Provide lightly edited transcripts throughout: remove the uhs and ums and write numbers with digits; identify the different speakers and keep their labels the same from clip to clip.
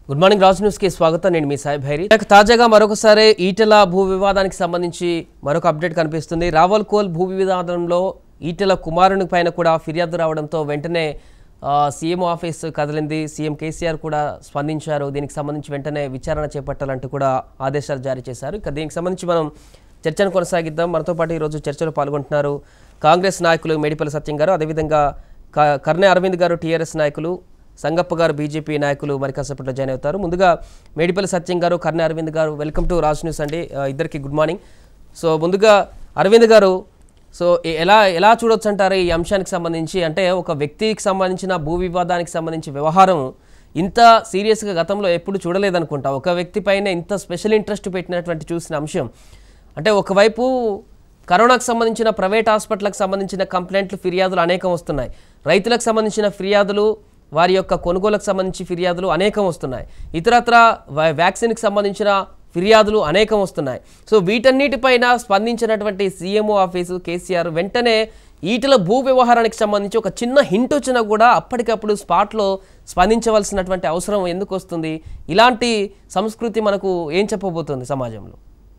Speaker 1: Good morning Raj news కి స్వాగతం. నేను మీ సాయి భైరి. తాజాగా మరొకసారి ఈటెల భూ వివాదానికి సంబంధించి మరొక అప్డేట్ కనిపిస్తుంది. రావల్కోల్ భూ వివాదంలో ఈటెల కుమారుని పైన కూడా ఫిర్యాదు రావడంతో వెంటనే సీఎం ఆఫీస్ కదిలింది. సీఎం కేసీఆర్ కూడా స్పందించారు. దీనికి సంబంధించి వెంటనే విచారణ చేపట్టాలంటూ కూడా ఆదేశాలు జారీ చేశారు. ఇక దీనికి సంబంధించి మనం చర్చను కొనసాగిద్దాం. మనతో పాటు ఈరోజు చర్చలో పాల్గొంటున్నారు కాంగ్రెస్ నాయకులు మేడిపల్లి సత్యం గారు, అదేవిధంగా కర్నె అరవింద్ గారు టీఆర్ఎస్ నాయకులు, సంగప్ప గారు బీజేపీ నాయకులు మరి కాసేపట్లో జాయిన్ అవుతారు. ముందుగా మేడిపల్లి సత్యం గారు, కర్నె అరవింద్ గారు, వెల్కమ్ టు రాజ్ న్యూస్ అండి. ఇద్దరికి గుడ్ మార్నింగ్. సో ముందుగా అరవింద్ గారు, సో ఎలా చూడొచ్చు అంటారు ఈ అంశానికి సంబంధించి? అంటే ఒక వ్యక్తికి సంబంధించిన భూ వివాదానికి సంబంధించి వ్యవహారం ఇంత సీరియస్గా గతంలో ఎప్పుడు చూడలేదనుకుంటా. ఒక వ్యక్తి పైన ఇంత స్పెషల్ ఇంట్రెస్ట్ పెట్టినటువంటి చూసిన అంశం. అంటే ఒకవైపు కరోనాకు సంబంధించిన ప్రైవేట్ హాస్పిటల్కి సంబంధించిన కంప్లైంట్లు, ఫిర్యాదులు అనేకం వస్తున్నాయి. రైతులకు సంబంధించిన ఫిర్యాదులు, వారి యొక్క కొనుగోలుకు సంబంధించి ఫిర్యాదులు అనేకం వస్తున్నాయి. ఇతరత్ర వ్యాక్సిన్కి సంబంధించిన ఫిర్యాదులు అనేకం వస్తున్నాయి. సో వీటన్నిటిపైన స్పందించినటువంటి సీఎంఓ ఆఫీసు కేసీఆర్ వెంటనే ఈటెల భూ వ్యవహారానికి సంబంధించి ఒక చిన్న హింట్ వచ్చినా కూడా అప్పటికప్పుడు స్పాట్లో స్పందించవలసినటువంటి అవసరం ఎందుకు వస్తుంది? ఇలాంటి సంస్కృతి మనకు ఏం చెప్పబోతుంది సమాజంలో?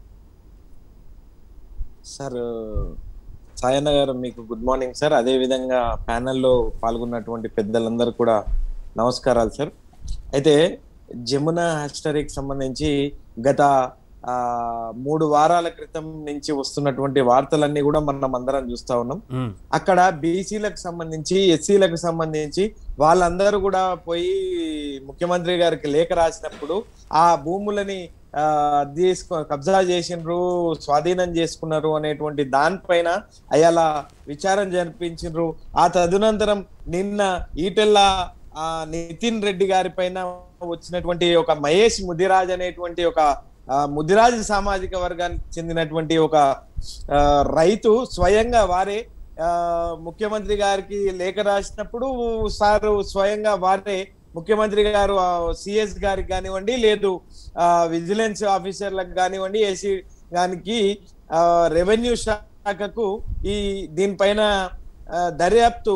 Speaker 2: సార్ సాయన్న గారు, మీకు గుడ్ మార్నింగ్ సార్. అదే విధంగా ప్యానెల్లో పాల్గొన్నటువంటి పెద్దలందరూ కూడా నమస్కారాలు సార్. అయితే జమున హ్యాస్టరీకి సంబంధించి గత 3 వారాల క్రితం నుంచి వస్తున్నటువంటి వార్తలన్నీ కూడా మనం అందరం చూస్తా ఉన్నాం. అక్కడ బీసీలకు సంబంధించి, ఎస్సీలకు సంబంధించి వాళ్ళందరూ కూడా పోయి ముఖ్యమంత్రి గారికి లేఖ రాసినప్పుడు ఆ భూములని కబ్జా చేసిండ్రు, స్వాధీనం చేసుకున్నారు అనేటువంటి దానిపైన అయాల విచారణ జరిపించిండ్రు. ఆ తదనంతరం నిన్న ఈటెల్ల నితిన్ రెడ్డి గారి పైన వచ్చినటువంటి ఒక మహేష్ ముదిరాజ్ అనేటువంటి ఒక ముదిరాజ్ సామాజిక వర్గానికి చెందినటువంటి ఒక రైతు స్వయంగా వారే ముఖ్యమంత్రి గారికి లేఖ రాసినప్పుడు సారు స్వయంగా వారే ముఖ్యమంత్రి గారు సిఎస్ గారికి కానివ్వండి, లేదు విజిలెన్స్ ఆఫీసర్లకు కానివ్వండి, ఏసీ గానికి, రెవెన్యూ శాఖకు దీనిపైన దర్యాప్తు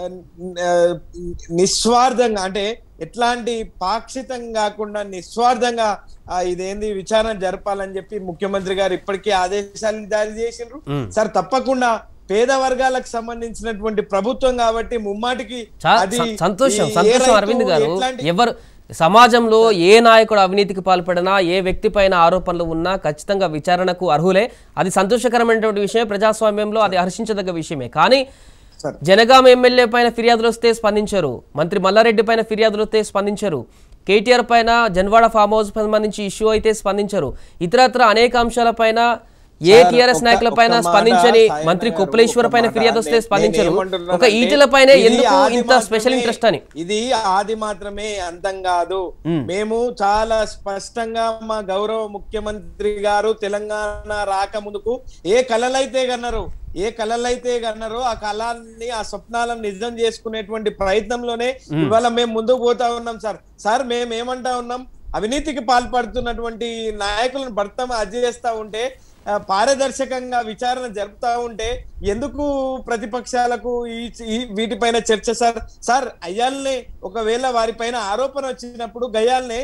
Speaker 2: నిస్వార్థంగా, అంటే ఎట్లాంటి పాక్షితం కాకుండా నిస్వార్థంగా ఇదేంది విచారణ జరపాలని చెప్పి ముఖ్యమంత్రి గారు ఇప్పటికే ఆదేశాలు జారీ చేసిండ్రు. సార్ తప్పకుండా పేద వర్గాలకు సంబంధించినటువంటి ప్రభుత్వం కాబట్టి ముమ్మాటికి
Speaker 1: సంతోషం అరవింద్ గారు. ఎవరు సమాజంలో ఏ నాయకుడు అవినీతికి పాల్పడినా, ఏ వ్యక్తి పైన ఆరోపణలు ఉన్నా ఖచ్చితంగా విచారణకు అర్హులే. అది సంతోషకరమైనటువంటి విషయమే, ప్రజాస్వామ్యంలో అది హర్షించదగ్గ విషయమే. కానీ జనగామ ఎమ్మెల్యే పైన ఫిర్యాదులు వస్తే స్పందించారు, మంత్రి మల్లారెడ్డి పైన ఫిర్యాదులు వస్తే స్పందించారు, కేటీఆర్ పైన జన్వాడ ఫామ్ హౌస్ సంబంధించి ఇష్యూ అయితే స్పందించారు, ఇతరత్ర అనేక అంశాలపైన ఏ టీఆర్ఎస్ నాయకుల పైన స్పందించని మంత్రి కొప్పులేశ్వర్ పైన ఫిర్యాదు వస్తే స్పందించారు. ఒక ఈటెల పైన ఎందుకు ఇంత స్పెషల్ ఇంట్రెస్ట్ అని?
Speaker 2: ఇది ఆది మాత్రమే, అంతం కాదు. మేము చాలా స్పష్టంగా మా గౌరవ ముఖ్యమంత్రి గారు తెలంగాణ రాకముందుకు ఏ కళలైతే కన్నారో ఆ కళాన్ని, ఆ స్వప్నాలను నిజం చేసుకునేటువంటి ప్రయత్నంలోనే ఇవాళ మేము ముందుకు పోతా ఉన్నాం సార్. మేము ఏమంటా ఉన్నాం, అవినీతికి పాల్పడుతున్నటువంటి నాయకులను భర్తం అజేస్తా ఉంటే, పారదర్శకంగా విచారణ జరుపుతా ఉంటే ఎందుకు ప్రతిపక్షాలకు వీటిపైన చర్చ సార్? అయ్యాలనే ఒకవేళ వారిపైన ఆరోపణ వచ్చినప్పుడు గయాలనే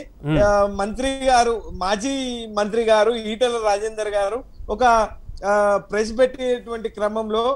Speaker 2: మాజీ మంత్రి గారు ఈటెల రాజేందర్ గారు ఒక ప్రెస్ పెట్టేటువంటి క్రమంలో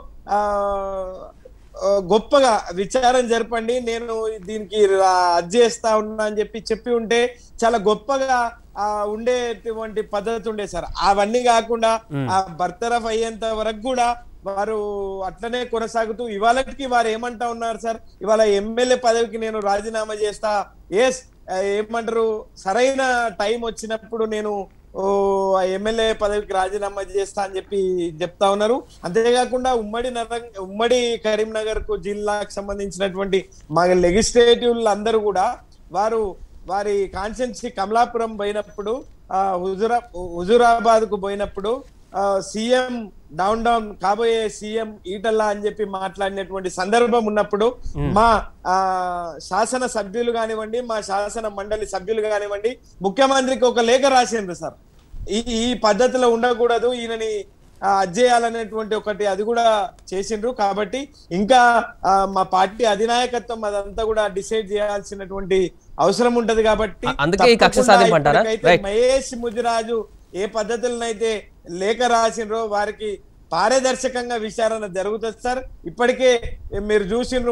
Speaker 2: గొప్పగా విచారణ జరపండి, నేను దీనికి అర్జేస్తా ఉన్నా అని చెప్పి ఉంటే చాలా గొప్పగా ఉండేటువంటి పద్ధతి ఉండే సార్. అవన్నీ కాకుండా ఆ బర్తరఫ్ అయ్యేంత వరకు కూడా వారు అట్లనే కొనసాగుతూ ఇవాళకి వారు ఏమంటా ఉన్నారు సార్, ఇవాళ ఎమ్మెల్యే పదవికి నేను రాజీనామా చేస్తా, ఏమంటారు, సరైన టైం వచ్చినప్పుడు నేను ఎమ్మెల్యే పదవికి రాజీనామా చేస్తా అని చెప్తా ఉన్నారు. అంతేకాకుండా ఉమ్మడి కరీంనగర్ కు జిల్లాకు సంబంధించినటువంటి మా లెజిస్లేటివ్ అందరూ కూడా వారి కాన్స్టిట్యున్సీ కమలాపురం పోయినప్పుడు, హుజూరాబాద్ కు పోయినప్పుడు సీఎం డౌన్ కాబోయే సీఎం ఈటల్లా అని చెప్పి మాట్లాడినటువంటి సందర్భం ఉన్నప్పుడు మా శాసన సభ్యులు కానివ్వండి, మా శాసన మండలి సభ్యులు కానివ్వండి ముఖ్యమంత్రికి ఒక లేఖ రాసిండ్రు సార్. ఈ పద్ధతిలో ఉండకూడదు, ఈయనని అజ్జేయాలనేటువంటి ఒకటి అది కూడా చేసిండ్రు. కాబట్టి ఇంకా మా పార్టీ అధినాయకత్వం అదంతా కూడా డిసైడ్ చేయాల్సినటువంటి అవసరం ఉంటది. కాబట్టి మహేష్ ముదిరాజు ఏ పద్ధతులనైతే లేఖ రాసిండ్రో వారికి పారదర్శకంగా విచారణ జరుగుతుంది సార్. ఇప్పటికే మీరు చూసిండ్రు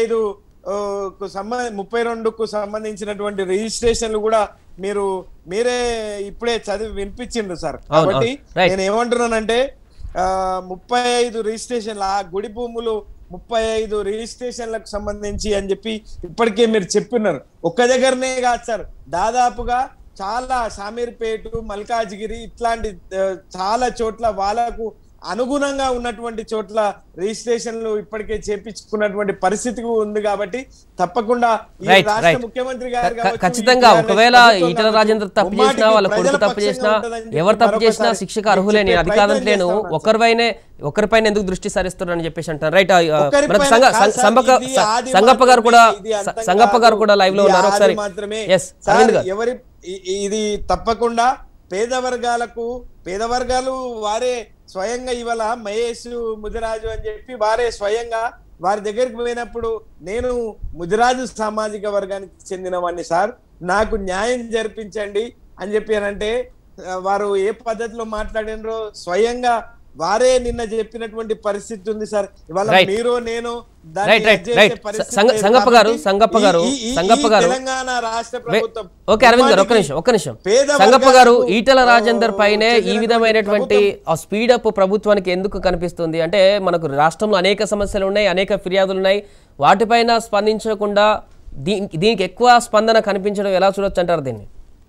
Speaker 2: 32కు సంబంధించినటువంటి రిజిస్ట్రేషన్లు కూడా మీరే ఇప్పుడే చదివి వినిపించిండ్రు సార్. కాబట్టి నేను ఏమంటున్నానంటే 35 రిజిస్ట్రేషన్లు ఆ గుడి భూములు 35 రిజిస్ట్రేషన్లకు సంబంధించి అని చెప్పి ఇప్పటికే మీరు చెప్పినారు. ఒక్క దగ్గరనే కాదు సార్, దాదాపుగా చాలా షామీర్పేట, మల్కాజ్గిరి ఇట్లాంటి చాలా చోట్ల వాళ్ళకు అనుగుణంగా ఉన్నటువంటి చోట్ల రిజిస్ట్రేషన్లు ఇప్పటికే చేపించుకున్నటువంటి పరిస్థితి ఉంది. కాబట్టి తప్పకుండా ఈ రాష్ట్ర ముఖ్యమంత్రి గారు
Speaker 1: ఖచ్చితంగా ఒకవేళ ఈటల రాజేందర్ తప్పు చేసినా, వాళ్ళ కొడుకు తప్పు చేసినా, ఎవరు తప్పు చేసినా శిక్షకు అర్హులే. నేను అది కాదంటలేను, ఒకరిపైన ఎందుకు దృష్టి సారిస్తున్నారని చెప్పేసి అంటారు. రైట్, మనకు సంగప్ప గారు కూడా లైవ్ లో ఉన్నారు. ఒకసారి
Speaker 2: ఎవరి ఇది తప్పకుండా పేదవర్గాలు వారే స్వయంగా ఇవాళ మహేష్ ముదిరాజు అని చెప్పి వారే స్వయంగా వారి దగ్గరికి పోయినప్పుడు నేను ముదిరాజు సామాజిక వర్గానికి చెందిన వాడిని సార్, నాకు న్యాయం జరిపించండి అని చెప్పారంటే వారు ఏ పద్ధతిలో మాట్లాడినరో స్వయంగా వారే నిన్న చెప్పినటువంటి పరిస్థితి ఉంది సార్. ఇవాళ మీరు నేను
Speaker 1: సంగప్ప గారు
Speaker 2: తెలంగాణ రాష్ట్ర ప్రభుత్వం
Speaker 1: అరవింద్ గారు ఒక్క నిమిషం సంగప్ప గారు ఈటల రాజేందర్ పైనే ఈ విధమైనటువంటి స్పీడప్ ప్రభుత్వానికి ఎందుకు కనిపిస్తుంది అంటే, మనకు రాష్ట్రంలో అనేక సమస్యలు ఉన్నాయి, అనేక ఫిర్యాదులు ఉన్నాయి, వాటిపైన స్పందించకుండా దీనికి ఎక్కువ స్పందన కనిపించడం ఎలా చూడొచ్చు అంటారు దీన్ని?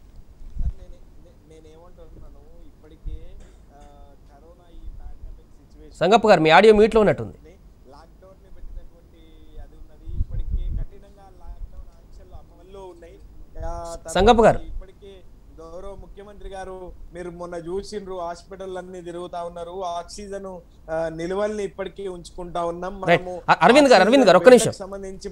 Speaker 1: సంగప్ప గారు మీ ఆడియో మ్యూట్ లో ఉన్నట్టుంది. సంగప్ప గారు
Speaker 2: గౌరవ ముఖ్యమంత్రి గారు మీరు మొన్న చూసిండ్రు, హాస్పిటల్ అన్ని తిరుగుతా ఉన్నారు, ఆక్సిజన్ నిల్వల్ని ఇప్పటికీ ఉంచుకుంటా ఉన్నాం.
Speaker 1: అరవింద్ గారు ఒక్క నిమిషం
Speaker 2: సంబంధించి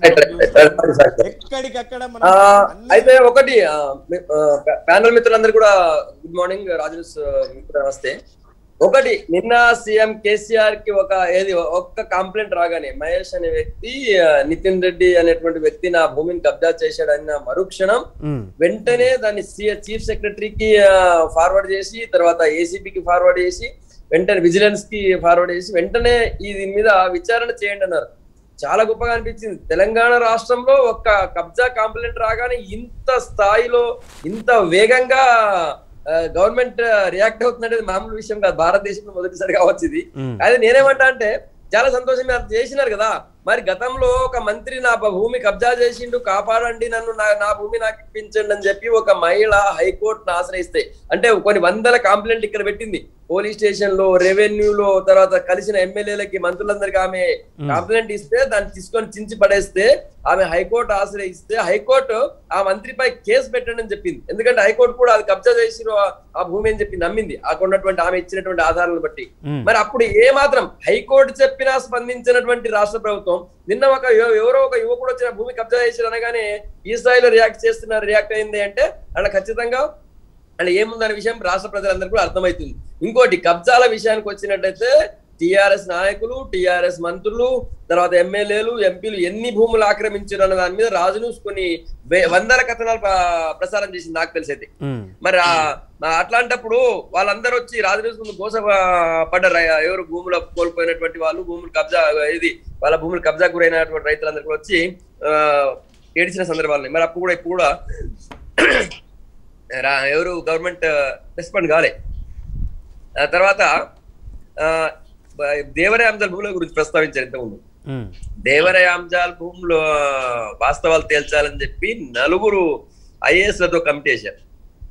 Speaker 2: ఎక్కడికక్కడ
Speaker 3: అయితే ఒకటి ప్యానల్ మిత్రులందరూ కూడా గుడ్ మార్నింగ్, రాజు నమస్తే. ఒకటి నిన్న సీఎం కేసీఆర్ కి ఒక్క కంప్లైంట్ రాగానే మహేష్ అనే వ్యక్తి నితిన్ రెడ్డి అనేటువంటి వ్యక్తి నా భూమిని కబ్జా చేశాడన్న మరుక్షణం వెంటనే దాన్ని చీఫ్ సెక్రటరీకి ఫార్వర్డ్ చేసి, తర్వాత ఏసీపీకి ఫార్వర్డ్ చేసి, వెంటనే విజిలెన్స్ కి ఫార్వర్డ్ చేసి వెంటనే దీని మీద విచారణ చేయండి అన్నారు. చాలా గొప్పగా అనిపించింది. తెలంగాణ రాష్ట్రంలో ఒక్క కబ్జా కంప్లైంట్ రాగానే ఇంత స్థాయిలో ఇంత వేగంగా గవర్నమెంట్ రియాక్ట్ అవుతున్నది మామూలు విషయం కాదు. భారతదేశంలో మొదటిసారి కావచ్చు ఇది. అయితే నేనేమంటా అంటే చాలా సంతోషం, మీరు చేసినారు కదా. మరి గతంలో ఒక మంత్రి నా భూమి కబ్జా చేసిండు, కాపాడండి నన్ను, నా భూమి నాకు ఇప్పించండి అని చెప్పి ఒక మహిళ హైకోర్టును ఆశ్రయిస్తే, అంటే కొన్ని వందల కంప్లైంట్ ఇక్కడ పెట్టింది పోలీస్ స్టేషన్ లో, రెవెన్యూలో, తర్వాత కలిసిన ఎమ్మెల్యేలకి, మంత్రులందరికీ ఆమె కంప్లైంట్ ఇస్తే దాన్ని తీసుకొని చించి పడేస్తే ఆమె హైకోర్టు ఆశ్రయిస్తే హైకోర్టు ఆ మంత్రిపై కేసు పెట్టండి అని చెప్పింది. ఎందుకంటే హైకోర్టు కూడా అది కబ్జా చేసిన ఆ భూమి అని చెప్పి నమ్మింది అక్కడున్నటువంటి ఆమె ఇచ్చినటువంటి ఆధారాలను బట్టి. మరి అప్పుడు ఏ మాత్రం హైకోర్టు చెప్పినా స్పందించినటువంటి రాష్ట్ర ప్రభుత్వం నిన్న ఎవరో ఒక యువకుడు వచ్చిన భూమి కబ్జా చేసి అనగానే ఈ స్థాయిలో రియాక్ట్ అయింది అంటే అలా ఖచ్చితంగా అలా ఏముందనే విషయం రాష్ట్ర ప్రజలందరికీ కూడా అర్థమవుతుంది. ఇంకోటి కబ్జాల విషయానికి వచ్చినట్టయితే టిఆర్ఎస్ నాయకులు, టిఆర్ఎస్ మంత్రులు, తర్వాత ఎమ్మెల్యేలు, ఎంపీలు ఎన్ని భూములు ఆక్రమించారు అన్న దాని మీద రాజు న్యూస్ కొన్ని వందల కథనాలు ప్రసారం చేసింది నాకు తెలిసైతే. మరి అట్లాంటప్పుడు వాళ్ళందరూ వచ్చి రాజు న్యూస్ ముందు గోస పడ్డారు. ఎవరు భూములు కోల్పోయినటువంటి వాళ్ళు, భూములు కబ్జా వాళ్ళ భూములు కబ్జా గురైనటువంటి రైతులందరూ కూడా వచ్చి ఏడిచిన సందర్భాలు. మరి అప్పుడు కూడా ఇప్పుడు కూడా ఎవరు గవర్నమెంట్ రెస్పాండ్ కాలే. తర్వాత దేవరాయాంజాల్ భూముల గురించి ప్రస్తావించారు ఇంతకుముందు. దేవరాయాంజాల్ భూములు వాస్తవాలు తేల్చాలని చెప్పి 4 ఐఏఎస్లతో కమిటీ వేశారు.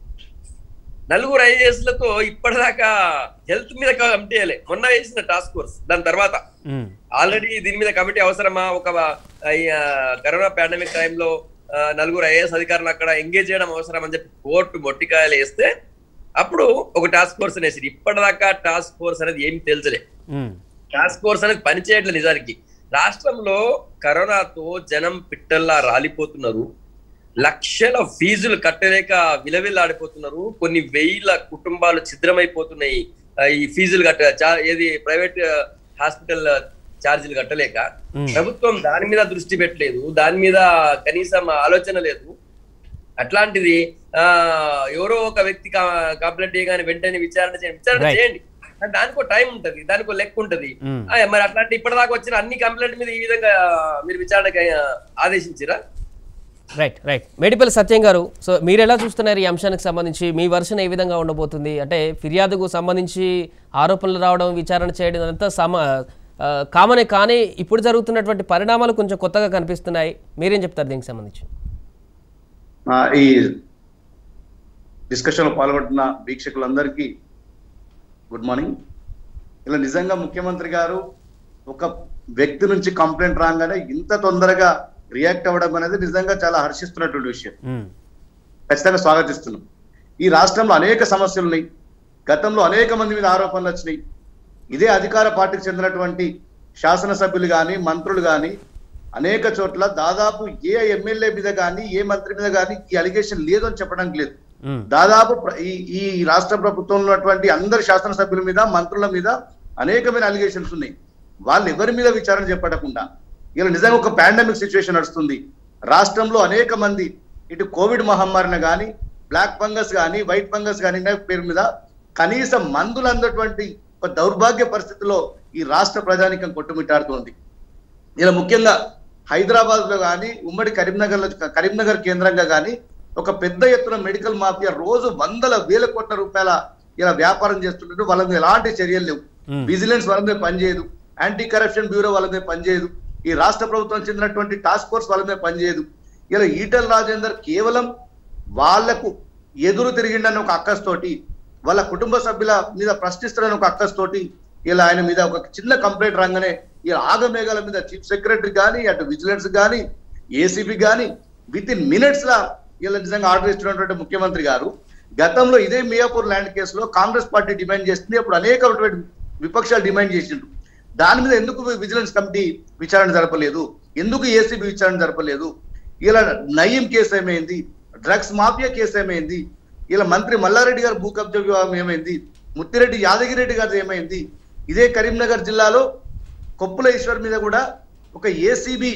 Speaker 3: 4 ఐఏఎస్లతో ఇప్పటిదాకా హెల్త్ మీద కమిటీ వేయలే, మొన్న వేసిన టాస్క్ ఫోర్స్. దాని తర్వాత ఆల్రెడీ దీని మీద కమిటీ అవసరమా, ఒక కరోనా పాండమిక్ టైంలో 4 ఐఏఎస్ అధికారులు అక్కడ ఎంగేజ్ చేయడం అవసరం అని చెప్పి కోర్టు మొట్టికాయలు వేస్తే అప్పుడు ఒక టాస్క్ ఫోర్స్ అనేసి ఇప్పటిదాకా టాస్క్ ఫోర్స్ అనేది ఏమి తేల్చలే. టాస్క్ ఫోర్స్ అనేది పనిచేయట్లేదు. నిజానికి రాష్ట్రంలో కరోనాతో జనం పిట్టల్లా రాలిపోతున్నారు, లక్షల ఫీజులు కట్టలేక విలవిల్లాడిపోతున్నారు, కొన్ని వేల కుటుంబాలు ఛిద్రమైపోతున్నాయి, ఈ ఫీజులు ఏది ప్రైవేట్ హాస్పిటల్ ఛార్జీలు కట్టలేక ప్రభుత్వం దాని మీద దృష్టి పెట్టలేదు, దాని మీద కనీసం ఆలోచన లేదు. అట్లాంటిది ఎవరో ఒక వ్యక్తి కంప్లైంట్ చేయగానే వెంటనే విచారణ చేయండి. దానికో టైం ఉంటది, దానికో లెక్క ఉంటది. మరి అట్లాంటి ఇప్పటిదాకా వచ్చిన అన్ని కంప్లైంట్ మీద ఈ విధంగా మీరు విచారణకి ఆదేశించారా?
Speaker 1: రైట్ మేడిపల్లి సత్యం గారు, సో మీరు ఎలా చూస్తున్నారు ఈ అంశానికి సంబంధించి? మీ వర్షన్ ఏ విధంగా ఉండబోతుంది? అంటే ఫిర్యాదుకు సంబంధించి ఆరోపణలు రావడం, విచారణ చేయడం అంతా కామనే, కానీ ఇప్పుడు జరుగుతున్నటువంటి పరిణామాలు కొంచెం కొత్తగా కనిపిస్తున్నాయి. మీరేం చెప్తారు దీనికి సంబంధించి?
Speaker 4: ఈ డిస్కషన్లో పాల్గొంటున్న వీక్షకులందరికీ గుడ్ మార్నింగ్. ఇలా నిజంగా ముఖ్యమంత్రి గారు ఒక వ్యక్తి నుంచి కంప్లైంట్ రాగానే ఇంత తొందరగా రియాక్ట్ అవ్వడం అనేది నిజంగా చాలా హర్షిస్తున్నటువంటి విషయం. ఖచ్చితంగా స్వాగతిస్తున్నాం. ఈ రాష్ట్రంలో అనేక సమస్యలు ఉన్నాయి, గతంలో అనేక మంది మీద ఆరోపణలు వచ్చినాయి. ఇదే అధికార పార్టీకి చెందినటువంటి శాసనసభ్యులు కానీ మంత్రులు కానీ అనేక చోట్ల దాదాపు ఏ ఎమ్మెల్యే మీద కానీ ఏ మంత్రి మీద కానీ ఈ అలిగేషన్ లేదు అని చెప్పడానికి లేదు. దాదాపు ఈ రాష్ట్ర ప్రభుత్వంలో ఉన్నటువంటి అందరు శాసనసభ్యుల మీద మంత్రుల మీద అనేకమైన అలిగేషన్స్ ఉన్నాయి. వాళ్ళు ఎవరి మీద విచారణ చేపట్టకుండా ఇలా నిజంగా ఒక పాండమిక్ సిచ్యువేషన్ నడుస్తుంది. రాష్ట్రంలో అనేక మంది ఇటు కోవిడ్ మహమ్మారిని కానీ బ్లాక్ ఫంగస్ కానీ వైట్ ఫంగస్ కానీ పేరు మీద కనీసం మందులు అందటువంటి ఒక దౌర్భాగ్య పరిస్థితిలో ఈ రాష్ట్ర ప్రజానికం కొట్టుమిట్టాడుతోంది. ఇలా ముఖ్యంగా హైదరాబాద్ లో కానీ ఉమ్మడి కరీంనగర్ కేంద్రంగా కానీ ఒక పెద్ద ఎత్తున మెడికల్ మాఫియా రోజు వందల వేల కోట్ల రూపాయల ఇలా వ్యాపారం చేస్తుంటే వాళ్ళ మీద ఎలాంటి చర్యలు లేవు. విజిలెన్స్ వాళ్ళ మీద పనిచేయదు, యాంటీ కరప్షన్ బ్యూరో వాళ్ళ మీద పనిచేయదు, ఈ రాష్ట్ర ప్రభుత్వం చెందినటువంటి టాస్క్ ఫోర్స్ వాళ్ళ మీద పనిచేయదు. ఇలా ఈటెల రాజేందర్ కేవలం వాళ్లకు ఎదురు తిరిగిండని ఒక అక్కస్తోటి, వాళ్ళ కుటుంబ సభ్యుల మీద ప్రశ్నిస్తారని ఒక అక్కస్తోటి ఇలా ఆయన మీద ఒక చిన్న కంప్లైంట్ రాగానే ఇలా ఆగమేఘాల మీద చీఫ్ సెక్రటరీ కానీ అటు విజిలెన్స్ కానీ ఏసీబీ కానీ విత్ ఇన్ మినిట్స్ లా ఇలా నిజంగా ఆర్డర్ ఇస్తున్నటువంటి ముఖ్యమంత్రి గారు గతంలో ఇదే మియాపూర్ ల్యాండ్ కేసులో కాంగ్రెస్ పార్టీ డిమాండ్ చేస్తుంది, అప్పుడు అనేక విపక్షాలు డిమాండ్ చేసిండ్రు. దాని మీద ఎందుకు విజిలెన్స్ కమిటీ విచారణ జరపలేదు, ఎందుకు ఏసీబీ విచారణ జరపలేదు? ఇలా నయీం కేసు ఏమైంది, డ్రగ్స్ మాఫియా కేసు ఏమైంది, ఇలా మంత్రి మల్లారెడ్డి గారు భూ కబ్జా వివాహం ఏమైంది, ముత్తిరెడ్డి యాదగిరెడ్డి గారు ఏమైంది? ఇదే కరీంనగర్ జిల్లాలో కొప్పుల ఈశ్వర్ మీద కూడా ఒక ఏసీబీ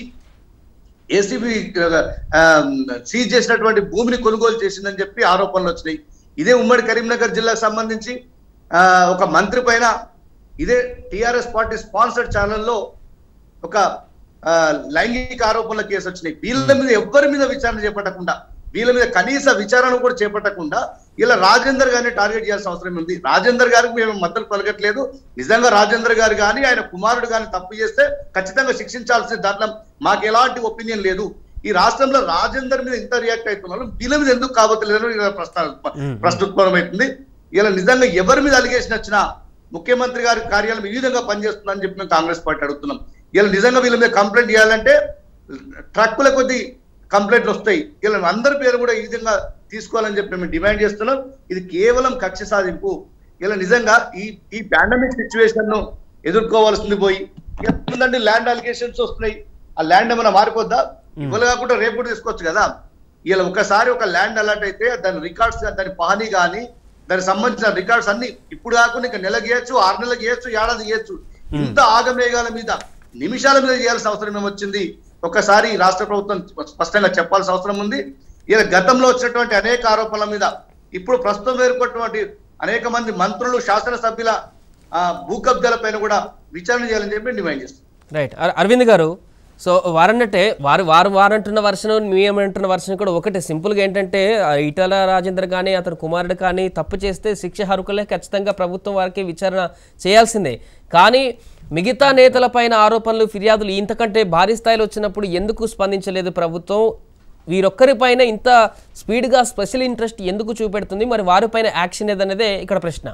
Speaker 4: సీజ్ చేసినటువంటి భూమిని కొనుగోలు చేసిందని చెప్పి ఆరోపణలు వచ్చినాయి. ఇదే ఉమ్మడి కరీంనగర్ జిల్లాకు సంబంధించి ఒక మంత్రి పైన ఇదే టిఆర్ఎస్ పార్టీ స్పాన్సర్డ్ ఛానల్లో ఒక లైంగిక ఆరోపణల కేసు వచ్చినాయి. వీళ్ళ మీద ఎవరి మీద విచారణ చేపట్టకుండా, వీళ్ళ మీద కనీస విచారణ కూడా చేపట్టకుండా ఇలా రాజేందర్ గారిని టార్గెట్ చేయాల్సిన అవసరం ఉంది. రాజేందర్ గారికి మేము మద్దతు పలకట్లేదు. నిజంగా రాజేందర్ గారు కానీ ఆయన కుమారుడు కానీ తప్పు చేస్తే ఖచ్చితంగా శిక్షించాల్సిన దాంట్లో మాకు ఎలాంటి ఒపీనియన్ లేదు. ఈ రాష్ట్రంలో రాజేందర్ మీద ఇంత రియాక్ట్ అవుతున్నారు, వీళ్ళ మీద ఎందుకు కాబోతులేదని ప్రశ్నోత్పన్నమవుతుంది. ఇలా నిజంగా ఎవరి మీద అలిగేషన్ వచ్చినా ముఖ్యమంత్రి గారి కార్యాలయం ఈ విధంగా పనిచేస్తుందని చెప్పి మేము కాంగ్రెస్ పార్టీ అడుగుతున్నాం. ఇలా నిజంగా వీళ్ళ మీద కంప్లైంట్ చేయాలంటే ట్రక్కుల కొద్ది కంప్లైంట్లు వస్తాయి. ఇలా అందరి పేరు కూడా ఈ విధంగా తీసుకోవాలని చెప్పి మేము డిమాండ్ చేస్తున్నాం. ఇది కేవలం కక్ష సాధింపు. ఇలా నిజంగా ఈ పాండమిక్ సిచ్యువేషన్ ను ఎదుర్కోవాల్సింది పోయి ఏంటంటే ల్యాండ్ అలిగేషన్స్ వస్తున్నాయి. ఆ ల్యాండ్ ఏమైనా మారిపోద్దా? ఇవాళ కాకుండా రేపు కూడా తీసుకోవచ్చు కదా. ఇలా ఒకసారి ఒక ల్యాండ్ అలాట్ అయితే దాని రికార్డ్స్, దాని పహని కానీ దానికి సంబంధించిన రికార్డ్స్ అన్ని ఇప్పుడు కాకుండా ఇంకా నెల గీయచ్చు, 6 నెలలు గీయచ్చు, ఏడాది గీయచ్చు. ఇంత ఆగమేఘాల మీద నిమిషాల మీద చేయాల్సిన అవసరం ఏమొచ్చింది? ఒకసారి రాష్ట్ర ప్రభుత్వం స్పష్టంగా చెప్పాల్సిన అవసరం ఉంది. ఇలా గతంలో వచ్చినటువంటి అనేక ఆరోపణల మీద ఇప్పుడు ప్రస్తుతం ఎదుర్కొన్నటువంటి అనేక మంది మంత్రులు, శాసనసభ్యుల భూ కబ్జాల పైన కూడా విచారణ చేయాలని చెప్పి డిమాండ్ చేస్తాం.
Speaker 1: రైట్ అరవింద్ గారు, సో వారన్నట్టే వారంటున్న వర్షను మేమంటున్న వర్షం కూడా ఒకటే. సింపుల్గా ఏంటంటే ఈటెల రాజేందర్ కానీ అతని కుమారుడు కానీ తప్పు చేస్తే శిక్ష హరుకులే, ఖచ్చితంగా ప్రభుత్వం వారికి విచారణ చేయాల్సిందే. కానీ మిగతా నేతలపైన ఆరోపణలు, ఫిర్యాదులు ఇంతకంటే భారీ స్థాయిలో వచ్చినప్పుడు ఎందుకు స్పందించలేదు ప్రభుత్వం? వీరొక్కరిపైన ఇంత స్పీడ్గా స్పెషల్ ఇంట్రెస్ట్ ఎందుకు చూపెడుతుంది? మరి వారిపైన యాక్షన్ ఏదనేదే ఇక్కడ ప్రశ్న.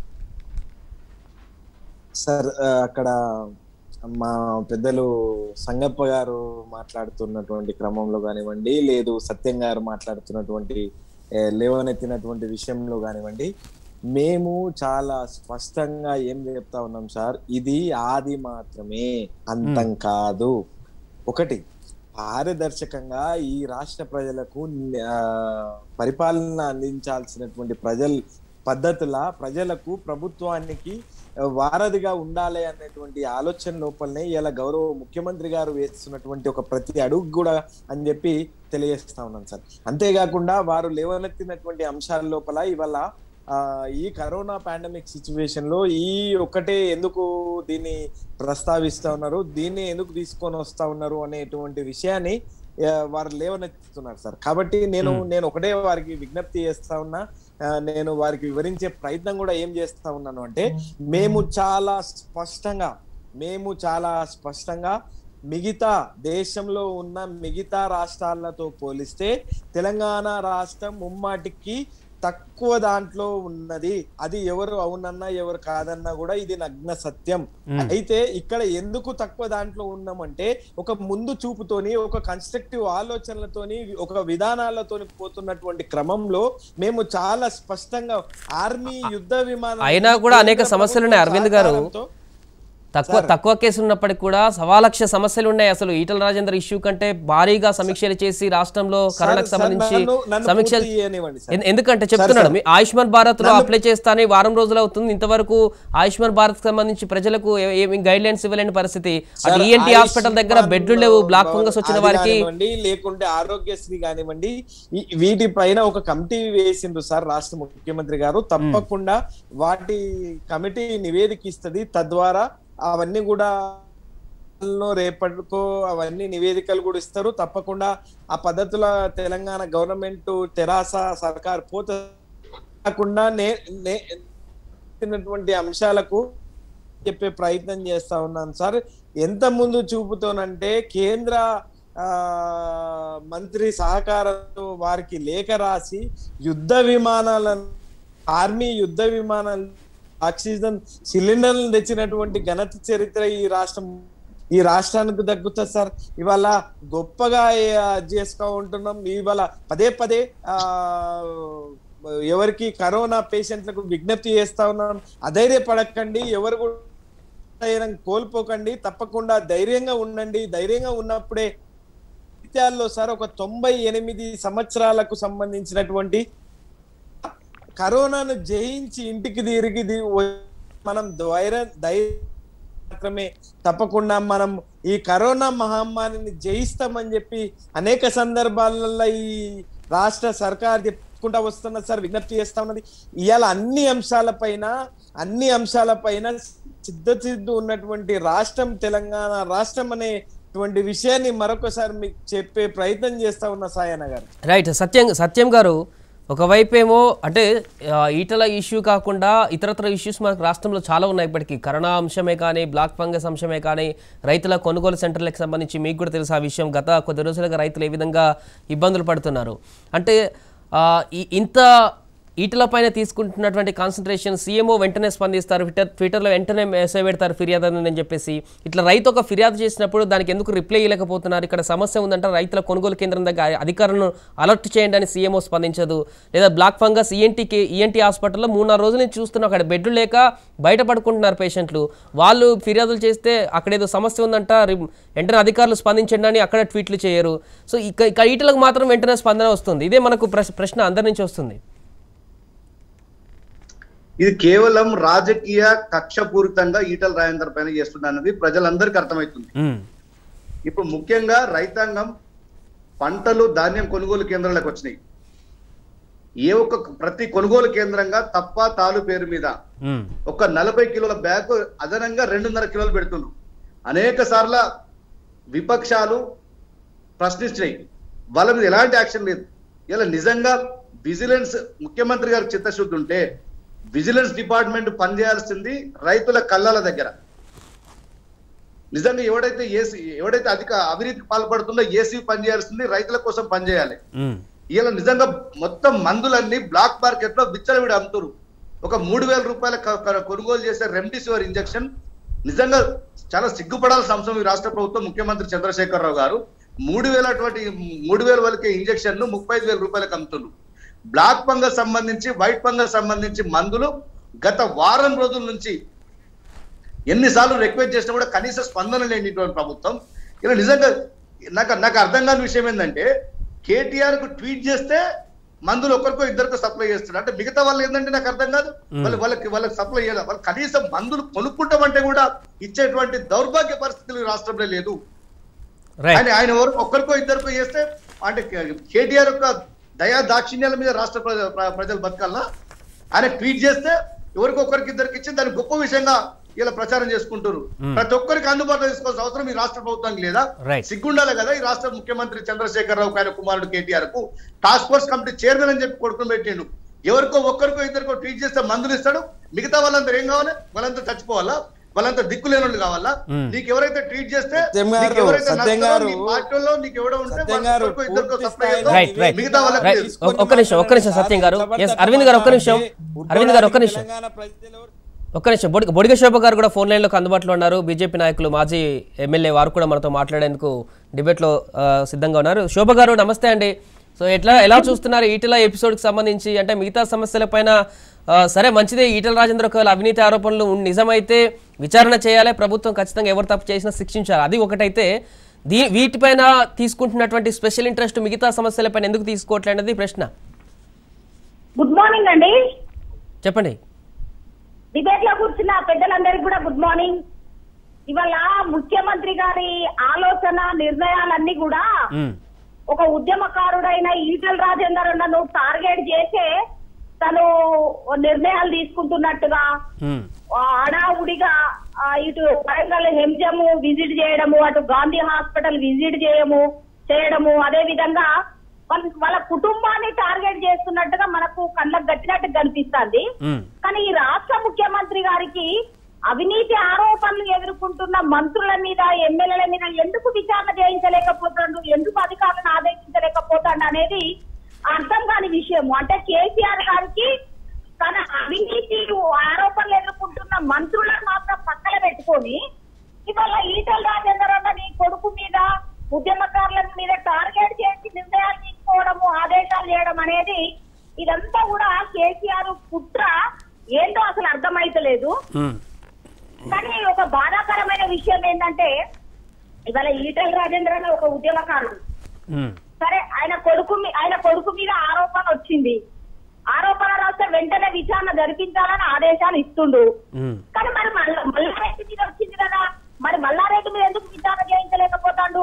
Speaker 2: సార్, అక్కడ మా పెద్దలు సంగప్ప గారు మాట్లాడుతున్నటువంటి క్రమంలో కానివ్వండి, లేదు సత్యం గారు మాట్లాడుతున్నటువంటి లేవనెత్తినటువంటి విషయంలో కానివ్వండి, మేము చాలా స్పష్టంగా ఏం చెప్తా ఉన్నాం సార్, ఇది ఆది మాత్రమే, అంతం కాదు. ఒకటి, పారదర్శకంగా ఈ రాష్ట్ర ప్రజలకు పరిపాలన అందించాల్సినటువంటి పద్ధతుల ప్రజలకు ప్రభుత్వానికి వారధిగా ఉండాలి అనేటువంటి ఆలోచన లోపలనే ఇలా గౌరవ ముఖ్యమంత్రి గారు వేస్తున్నటువంటి ఒక ప్రతి అడుగు కూడా అని చెప్పి తెలియజేస్తా ఉన్నాను సార్. అంతేకాకుండా వారు లేవనెత్తినటువంటి అంశాల లోపల ఇవాళ ఈ కరోనా పాండమిక్ సిచ్యువేషన్ లో ఈ ఒక్కటే ఎందుకు దీన్ని ప్రస్తావిస్తా ఉన్నారు, దీన్ని ఎందుకు తీసుకొని వస్తా ఉన్నారు అనేటువంటి విషయాన్ని వారు లేవనెత్తుతున్నారు సార్. కాబట్టి నేను ఒకటే వారికి విజ్ఞప్తి చేస్తా ఉన్నా, నేను వారికి వివరించే ప్రయత్నం కూడా ఏం చేస్తా ఉన్నాను అంటే, మేము చాలా స్పష్టంగా మిగతా దేశంలో ఉన్న మిగతా రాష్ట్రాలతో పోలిస్తే తెలంగాణ రాష్ట్రం ముమ్మాటికి తక్కువ దాంట్లో ఉన్నది. అది ఎవరు అవునన్నా ఎవరు కాదన్నా కూడా ఇది నగ్న సత్యం. అయితే ఇక్కడ ఎందుకు తక్కువ దాంట్లో ఉన్నామంటే, ఒక ముందు చూపుతోని, ఒక కన్స్ట్రక్టివ్ ఆలోచనలతోని, ఒక విధానాలతోని పోతున్నటువంటి క్రమంలో మేము చాలా స్పష్టంగా ఆర్మీ యుద్ధ విమానం
Speaker 1: అయినా కూడా అనేక సమస్యలు ఉన్నాయి అరవింద్ గారు. తక్కువ కేసులు ఉన్నప్పటికీ కూడా 1,00,000 సమస్యలు ఉన్నాయి. అసలు ఈటల రాజేందర్ ఇష్యూ కంటే భారీగా సమీక్షలు చేసి రాష్ట్రంలో కరోనాకు సంబంధించి సమీక్షలు, ఎందుకంటే చెప్తున్నాడు మీ ఆయుష్మాన్ భారత్ లో అప్లై చేస్తానే వారం రోజులు అవుతుంది, ఇంతవరకు ఆయుష్మాన్ భారత్ సంబంధించి ప్రజలకు ఏమి గైడ్ లైన్స్ ఇవ్వలేని పరిస్థితి. అటు ఈఎన్టీ హాస్పిటల్ దగ్గర బెడ్లు లేవు, బ్లాక్ ఫంగస్ వచ్చిన వారికి,
Speaker 2: లేకుంటే ఆరోగ్యశ్రీ కానివ్వండి, వీటి పైన ఒక కమిటీ వేసిండ్రు సార్ రాష్ట్ర ముఖ్యమంత్రి గారు. తప్పకుండా వాటి కమిటీ నివేదిక ఇస్తుంది. తద్వారా అవన్నీ కూడా రేపటికో అవన్నీ నివేదికలు కూడా ఇస్తారు. తప్పకుండా ఆ పద్ధతుల తెలంగాణ గవర్నమెంట్ తెరాస సర్కార్ పోతకుండా అంశాలకు చెప్పే ప్రయత్నం చేస్తా ఉన్నాను సార్. ఎంత ముందు చూపుతోనంటే కేంద్ర మంత్రి సహకారంతో వారికి లేఖ రాసి యుద్ధ విమానాలను, ఆర్మీ యుద్ధ విమానాలు, ఆక్సిజన్ సిలిండర్లను తెచ్చినటువంటి ఘనత చరిత్ర ఈ రాష్ట్రానికి దక్కుతుంది సార్. ఇవాళ గొప్పగా చేసుకో ఉంటున్నాం. ఇవాళ పదే ఎవరికి కరోనా పేషెంట్లకు విజ్ఞప్తి చేస్తా ఉన్నాం, అధైర్యపడకండి, ఎవరు కూడా కోల్పోకండి, తప్పకుండా ధైర్యంగా ఉండండి. ధైర్యంగా ఉన్నప్పుడే సార్ ఒక 98 సంవత్సరాలకు సంబంధించినటువంటి కరోనాను జయించి ఇంటికి తిరిగి మనం మాత్రమే తప్పకుండా మనం ఈ కరోనా మహమ్మారిని జయిస్తామని చెప్పి అనేక సందర్భాలలో ఈ రాష్ట్ర సర్కార్ చెప్పుకుంటా వస్తున్న సార్, విజ్ఞప్తి చేస్తా ఉన్నది. ఇవాళ అన్ని అంశాలపైన సిద్ధ ఉన్నటువంటి రాష్ట్రం తెలంగాణ రాష్ట్రం అనేటువంటి విషయాన్ని మరొకసారి మీకు చెప్పే ప్రయత్నం చేస్తా ఉన్న సాయన్న గారు.
Speaker 1: రైట్. సత్యం గారు, ఒకవైపేమో అంటే ఈటల ఇష్యూ కాకుండా ఇతరత్ర ఇష్యూస్ మనకు రాష్ట్రంలో చాలా ఉన్నాయి. ఇప్పటికీ కరోనా అంశమే కానీ, బ్లాక్ ఫంగస్ అంశమే కానీ, రైతుల కొనుగోలు సెంటర్లకు సంబంధించి మీకు కూడా తెలుసు ఆ విషయం. గత కొద్ది రోజులుగా రైతులు ఏ విధంగా ఇబ్బందులు పడుతున్నారు అంటే, ఇంత ఈటల పైన తీసుకుంటున్నటువంటి కాన్సన్ట్రేషన్ సీఎంఓ వెంటనే స్పందిస్తారు, ట్విట్టర్లో వెంటనే మెసేజ్ పెడతారు ఫిర్యాదు అని చెప్పేసి. ఇట్లా రైతు ఒక ఫిర్యాదు చేసినప్పుడు దానికి ఎందుకు రిప్లై ఇవ్వలేకపోతున్నారు? ఇక్కడ సమస్య ఉందంటే రైతుల కొనుగోలు కేంద్రం దగ్గర అధికారులను అలర్ట్ చేయండి అని సీఎంఓ స్పందించదు. లేదా బ్లాక్ ఫంగస్ ఈఎన్టీ హాస్పిటల్లో 3-4 రోజుల నుంచి చూస్తున్నాం, అక్కడ బెడ్లు లేక బయట పడుకుంటున్నారు పేషెంట్లు. వాళ్ళు ఫిర్యాదులు చేస్తే అక్కడ ఏదో సమస్య ఉందంట, వెంటనే అధికారులు స్పందించండి అని అక్కడ ట్వీట్లు చేయరు. సో ఇక ఈటలకు మాత్రం వెంటనే స్పందన వస్తుంది. ఇదే మనకు ప్రశ్న అందరి నుంచి వస్తుంది.
Speaker 4: ఇది కేవలం రాజకీయ కక్షపూరితంగా ఈటల రాజేందర్ పైన చేస్తున్నది ప్రజలందరికీ అర్థమవుతుంది. ఇప్పుడు ముఖ్యంగా రైతాంగం పంటలు ధాన్యం కొనుగోలు కేంద్రాలకు వచ్చినాయి. ప్రతి కొనుగోలు కేంద్రంగా తప్ప తాలు పేరు మీద ఒక 40 కిలోల బ్యాగ్ అదనంగా 2.5 కిలోలు పెడుతున్నారు. అనేక సార్లు విపక్షాలు ప్రశ్నించినాయి, వాళ్ళ మీద ఎలాంటి యాక్షన్ లేదు. ఇలా నిజంగా విజిలెన్స్ ముఖ్యమంత్రి గారికి చిత్తశుద్ధి ఉంటే విజిలెన్స్ డిపార్ట్మెంట్ పనిచేయాల్సింది రైతుల కళ్ళల దగ్గర. నిజంగా ఎవడైతే అధిక అవినీతికి పాల్పడుతుందో ఏసీ పనిచేయాల్సింది రైతుల కోసం పనిచేయాలి. ఇలా నిజంగా మొత్తం మందులన్నీ బ్లాక్ మార్కెట్ లో విచ్చలవిడి అమ్ముతారు. ఒక 3,000 రూపాయల కొనుగోలు చేసే రెమ్డెసివిర్ ఇంజెక్షన్ నిజంగా చాలా సిగ్గుపడాల్సిన అంశం. ఈ రాష్ట్ర ప్రభుత్వం ముఖ్యమంత్రి చంద్రశేఖరరావు గారు 3,000 వరకే ఇంజెక్షన్ ను 35,000 రూపాయలకు అమ్ముతున్నారు. బ్లాక్ ఫంగస్ సంబంధించి, వైట్ ఫంగస్ సంబంధించి మందులు గత వారం రోజుల నుంచి ఎన్నిసార్లు రిక్వెస్ట్ చేసినా కూడా కనీస స్పందన లేనిటువంటి ప్రభుత్వం. ఇలా నిజంగా నాకు అర్థం కాని విషయం ఏంటంటే, కేటీఆర్ కు ట్వీట్ చేస్తే మందులు ఒకరికో ఇద్దరికో సప్లై చేస్తున్నాడు. అంటే మిగతా వాళ్ళు ఏంటంటే నాకు అర్థం కాదు, వాళ్ళకి సప్లై చేయాలి. వాళ్ళు కనీసం మందులు కొనుక్కుంటామంటే కూడా ఇచ్చేటువంటి దౌర్భాగ్య పరిస్థితులు రాష్ట్రంలో లేదు. ఆయన ఒక్కరికో ఇద్దరికో చేస్తే అంటే కేటీఆర్ యొక్క దయా దాక్షిణ్యాల మీద రాష్ట్ర ప్రజలు బతకాలా? ఆయన ట్వీట్ చేస్తే ఎవరికొకరికి ఇద్దరికి ఇచ్చి దాన్ని గొప్ప విషయంగా ఇలా ప్రచారం చేసుకుంటారు. ప్రతి ఒక్కరికి అందుబాటులో తీసుకోవాల్సిన అవసరం ఈ రాష్ట్ర ప్రభుత్వానికి లేదా? సిగ్గుండాలి కదా ఈ రాష్ట్ర ముఖ్యమంత్రి చంద్రశేఖరరావు ఆయన కుమారుడు కేటీఆర్ కు టాస్క్ ఫోర్స్ కమిటీ చైర్మన్ అని చెప్పి కొడుకుని పెట్టిండు. ఎవరికో ఒక్కరికో ఇద్దరికో ట్వీట్ చేస్తే మందులు ఇస్తాడు, మిగతా వాళ్ళందరూ ఏం కావాలి? వాళ్ళంతా చచ్చిపోవాలా? వాళ్ళంతా దిక్కు లేని వాళ్ళు కావాలా? నీకు ఎవరైతే ట్వీట్ చేస్తే పార్టీలో నీకు ఎవడో ఉంటే ఇద్దరికో సప్లై మిగతా వాళ్ళకి.
Speaker 1: ఒక్క నిమిషం సత్యం గారు, అరవింద్ గారు ఒక్క నిమిషం బొడిగ శోభ గారు కూడా ఫోన్ లైన్ లో అందుబాటులో ఉన్నారు. బీజేపీ నాయకులు మాజీ ఎమ్మెల్యే వారు కూడా మనతో మాట్లాడేందుకు డిబేట్ లో సిద్ధంగా ఉన్నారు. శోభ గారు నమస్తే అండి. సో ఎలా చూస్తున్నారు ఈటెల ఎపిసోడ్ కి సంబంధించి? అంటే మిగతా సమస్యల పైన సరే మంచిదే, ఈటెల రాజేంద్ర ఒకవేళ అవినీతి ఆరోపణలు నిజమైతే విచారణ చేయాలి, ప్రభుత్వం ఖచ్చితంగా ఎవరు తప్పు చేసినా శిక్షించాలి, అది ఒకటైతే వీటిపైన తీసుకుంటున్నటువంటి స్పెషల్ ఇంట్రెస్ట్ మిగతా సమస్యలపైన ఎందుకు తీసుకోవట్లేదు ప్రశ్న.
Speaker 5: గుడ్ మార్నింగ్ అండి,
Speaker 1: చెప్పండి.
Speaker 5: డిబేట్ లో కూర్చున్న పెద్దలందరికీ కూడా గుడ్ మార్నింగ్. ఇవాళ ముఖ్యమంత్రి గారి ఆలోచన నిర్ణయాలన్నీ కూడా ఒక ఉద్యమకారుడైన ఈటెల రాజేందర్ అన్నను టార్గెట్ చేసే తను నిర్ణయాలు తీసుకుంటున్నట్టుగా హడావుడిగా ఇటు వరంగల్ హెంజము విజిట్ చేయడము, అటు గాంధీ హాస్పిటల్ విజిట్ చేయడము, అదే విధంగా వాళ్ళ కుటుంబాన్ని టార్గెట్ చేస్తున్నట్టుగా మనకు కళ్ళకు గట్టినట్టు కనిపిస్తుంది. కానీ ఈ రాష్ట్ర ముఖ్యమంత్రి గారికి అవినీతి ఆరోపణలు ఎదుర్కొంటున్న మంత్రుల మీద, ఎమ్మెల్యేల మీద ఎందుకు విచారణ చేయించలేకపోతాడు, ఎందుకు అధికారులను ఆదేశించలేకపోతాడు అనేది అర్థం కాని విషయము. అంటే కేసీఆర్ గారికి తన అవినీతి ఆరోపణలు ఎదుర్కొంటున్న మంత్రులను మాత్రం పక్కన పెట్టుకొని ఇవాళ ఈటెల రాజేందర్ అన్న కొడుకు మీద, ఉద్యమకారుల మీద టార్గెట్ చేసి నిర్ణయాలు తీసుకోవడము, ఆదేశాలు చేయడం అనేది ఇదంతా కూడా కేసీఆర్ కుట్ర ఏంటో అసలు అర్థమైతలేదు. కానీ ఒక బాధాకరమైన విషయం ఏంటంటే ఇవాళ ఈటెల రాజేంద్ర అనే ఒక ఉద్యమకారుడు, సరే ఆయన కొడుకు మీద ఆరోపణ వచ్చింది, ఆరోపణ రాస్తే వెంటనే విచారణ జరిపించాలని ఆదేశాలు ఇస్తుండు. కానీ మరి మల్లారెడ్డి మీద వచ్చింది కదా, మరి మల్లారెడ్డి మీద ఎందుకు విచారణ చేయించలేకపోతాడు?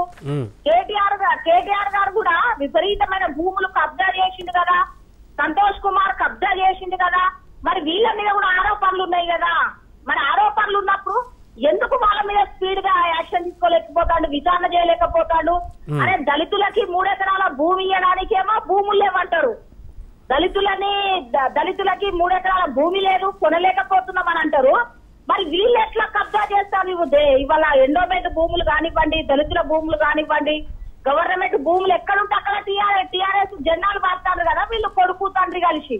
Speaker 5: కేటీఆర్ గారు కూడా విపరీతమైన భూములు కబ్జా చేసిండు కదా, సంతోష్ కుమార్ కబ్జా చేసిండు కదా, మరి వీళ్ళ మీద కూడా ఆరోపణలు ఉన్నాయి కదా. మరి ఆరోపణలు ఉన్నప్పుడు ఎందుకు వాళ్ళ మీద స్పీడ్ గా యాక్షన్ తీసుకోలేకపోతాడు, విచారణ చేయలేకపోతాడు? అరే దళితులకి 3 ఎకరాల భూమి ఇవ్వడానికేమో భూములు లేవంటారు, దళితులకి 3 ఎకరాల భూమి లేదు, కొనలేకపోతున్నామని అంటారు. మరి వీళ్ళు ఎట్లా కబ్జా చేస్తారు? ఇవాళ ఎండోమెంట్ భూములు కానివ్వండి, దళితుల భూములు కానివ్వండి, గవర్నమెంట్ భూములు ఎక్కడుంటే అక్కడ టీఆర్ఎస్ జెండాలు పాస్తారు కదా వీళ్ళు కొడుకు తండ్రి కలిసి.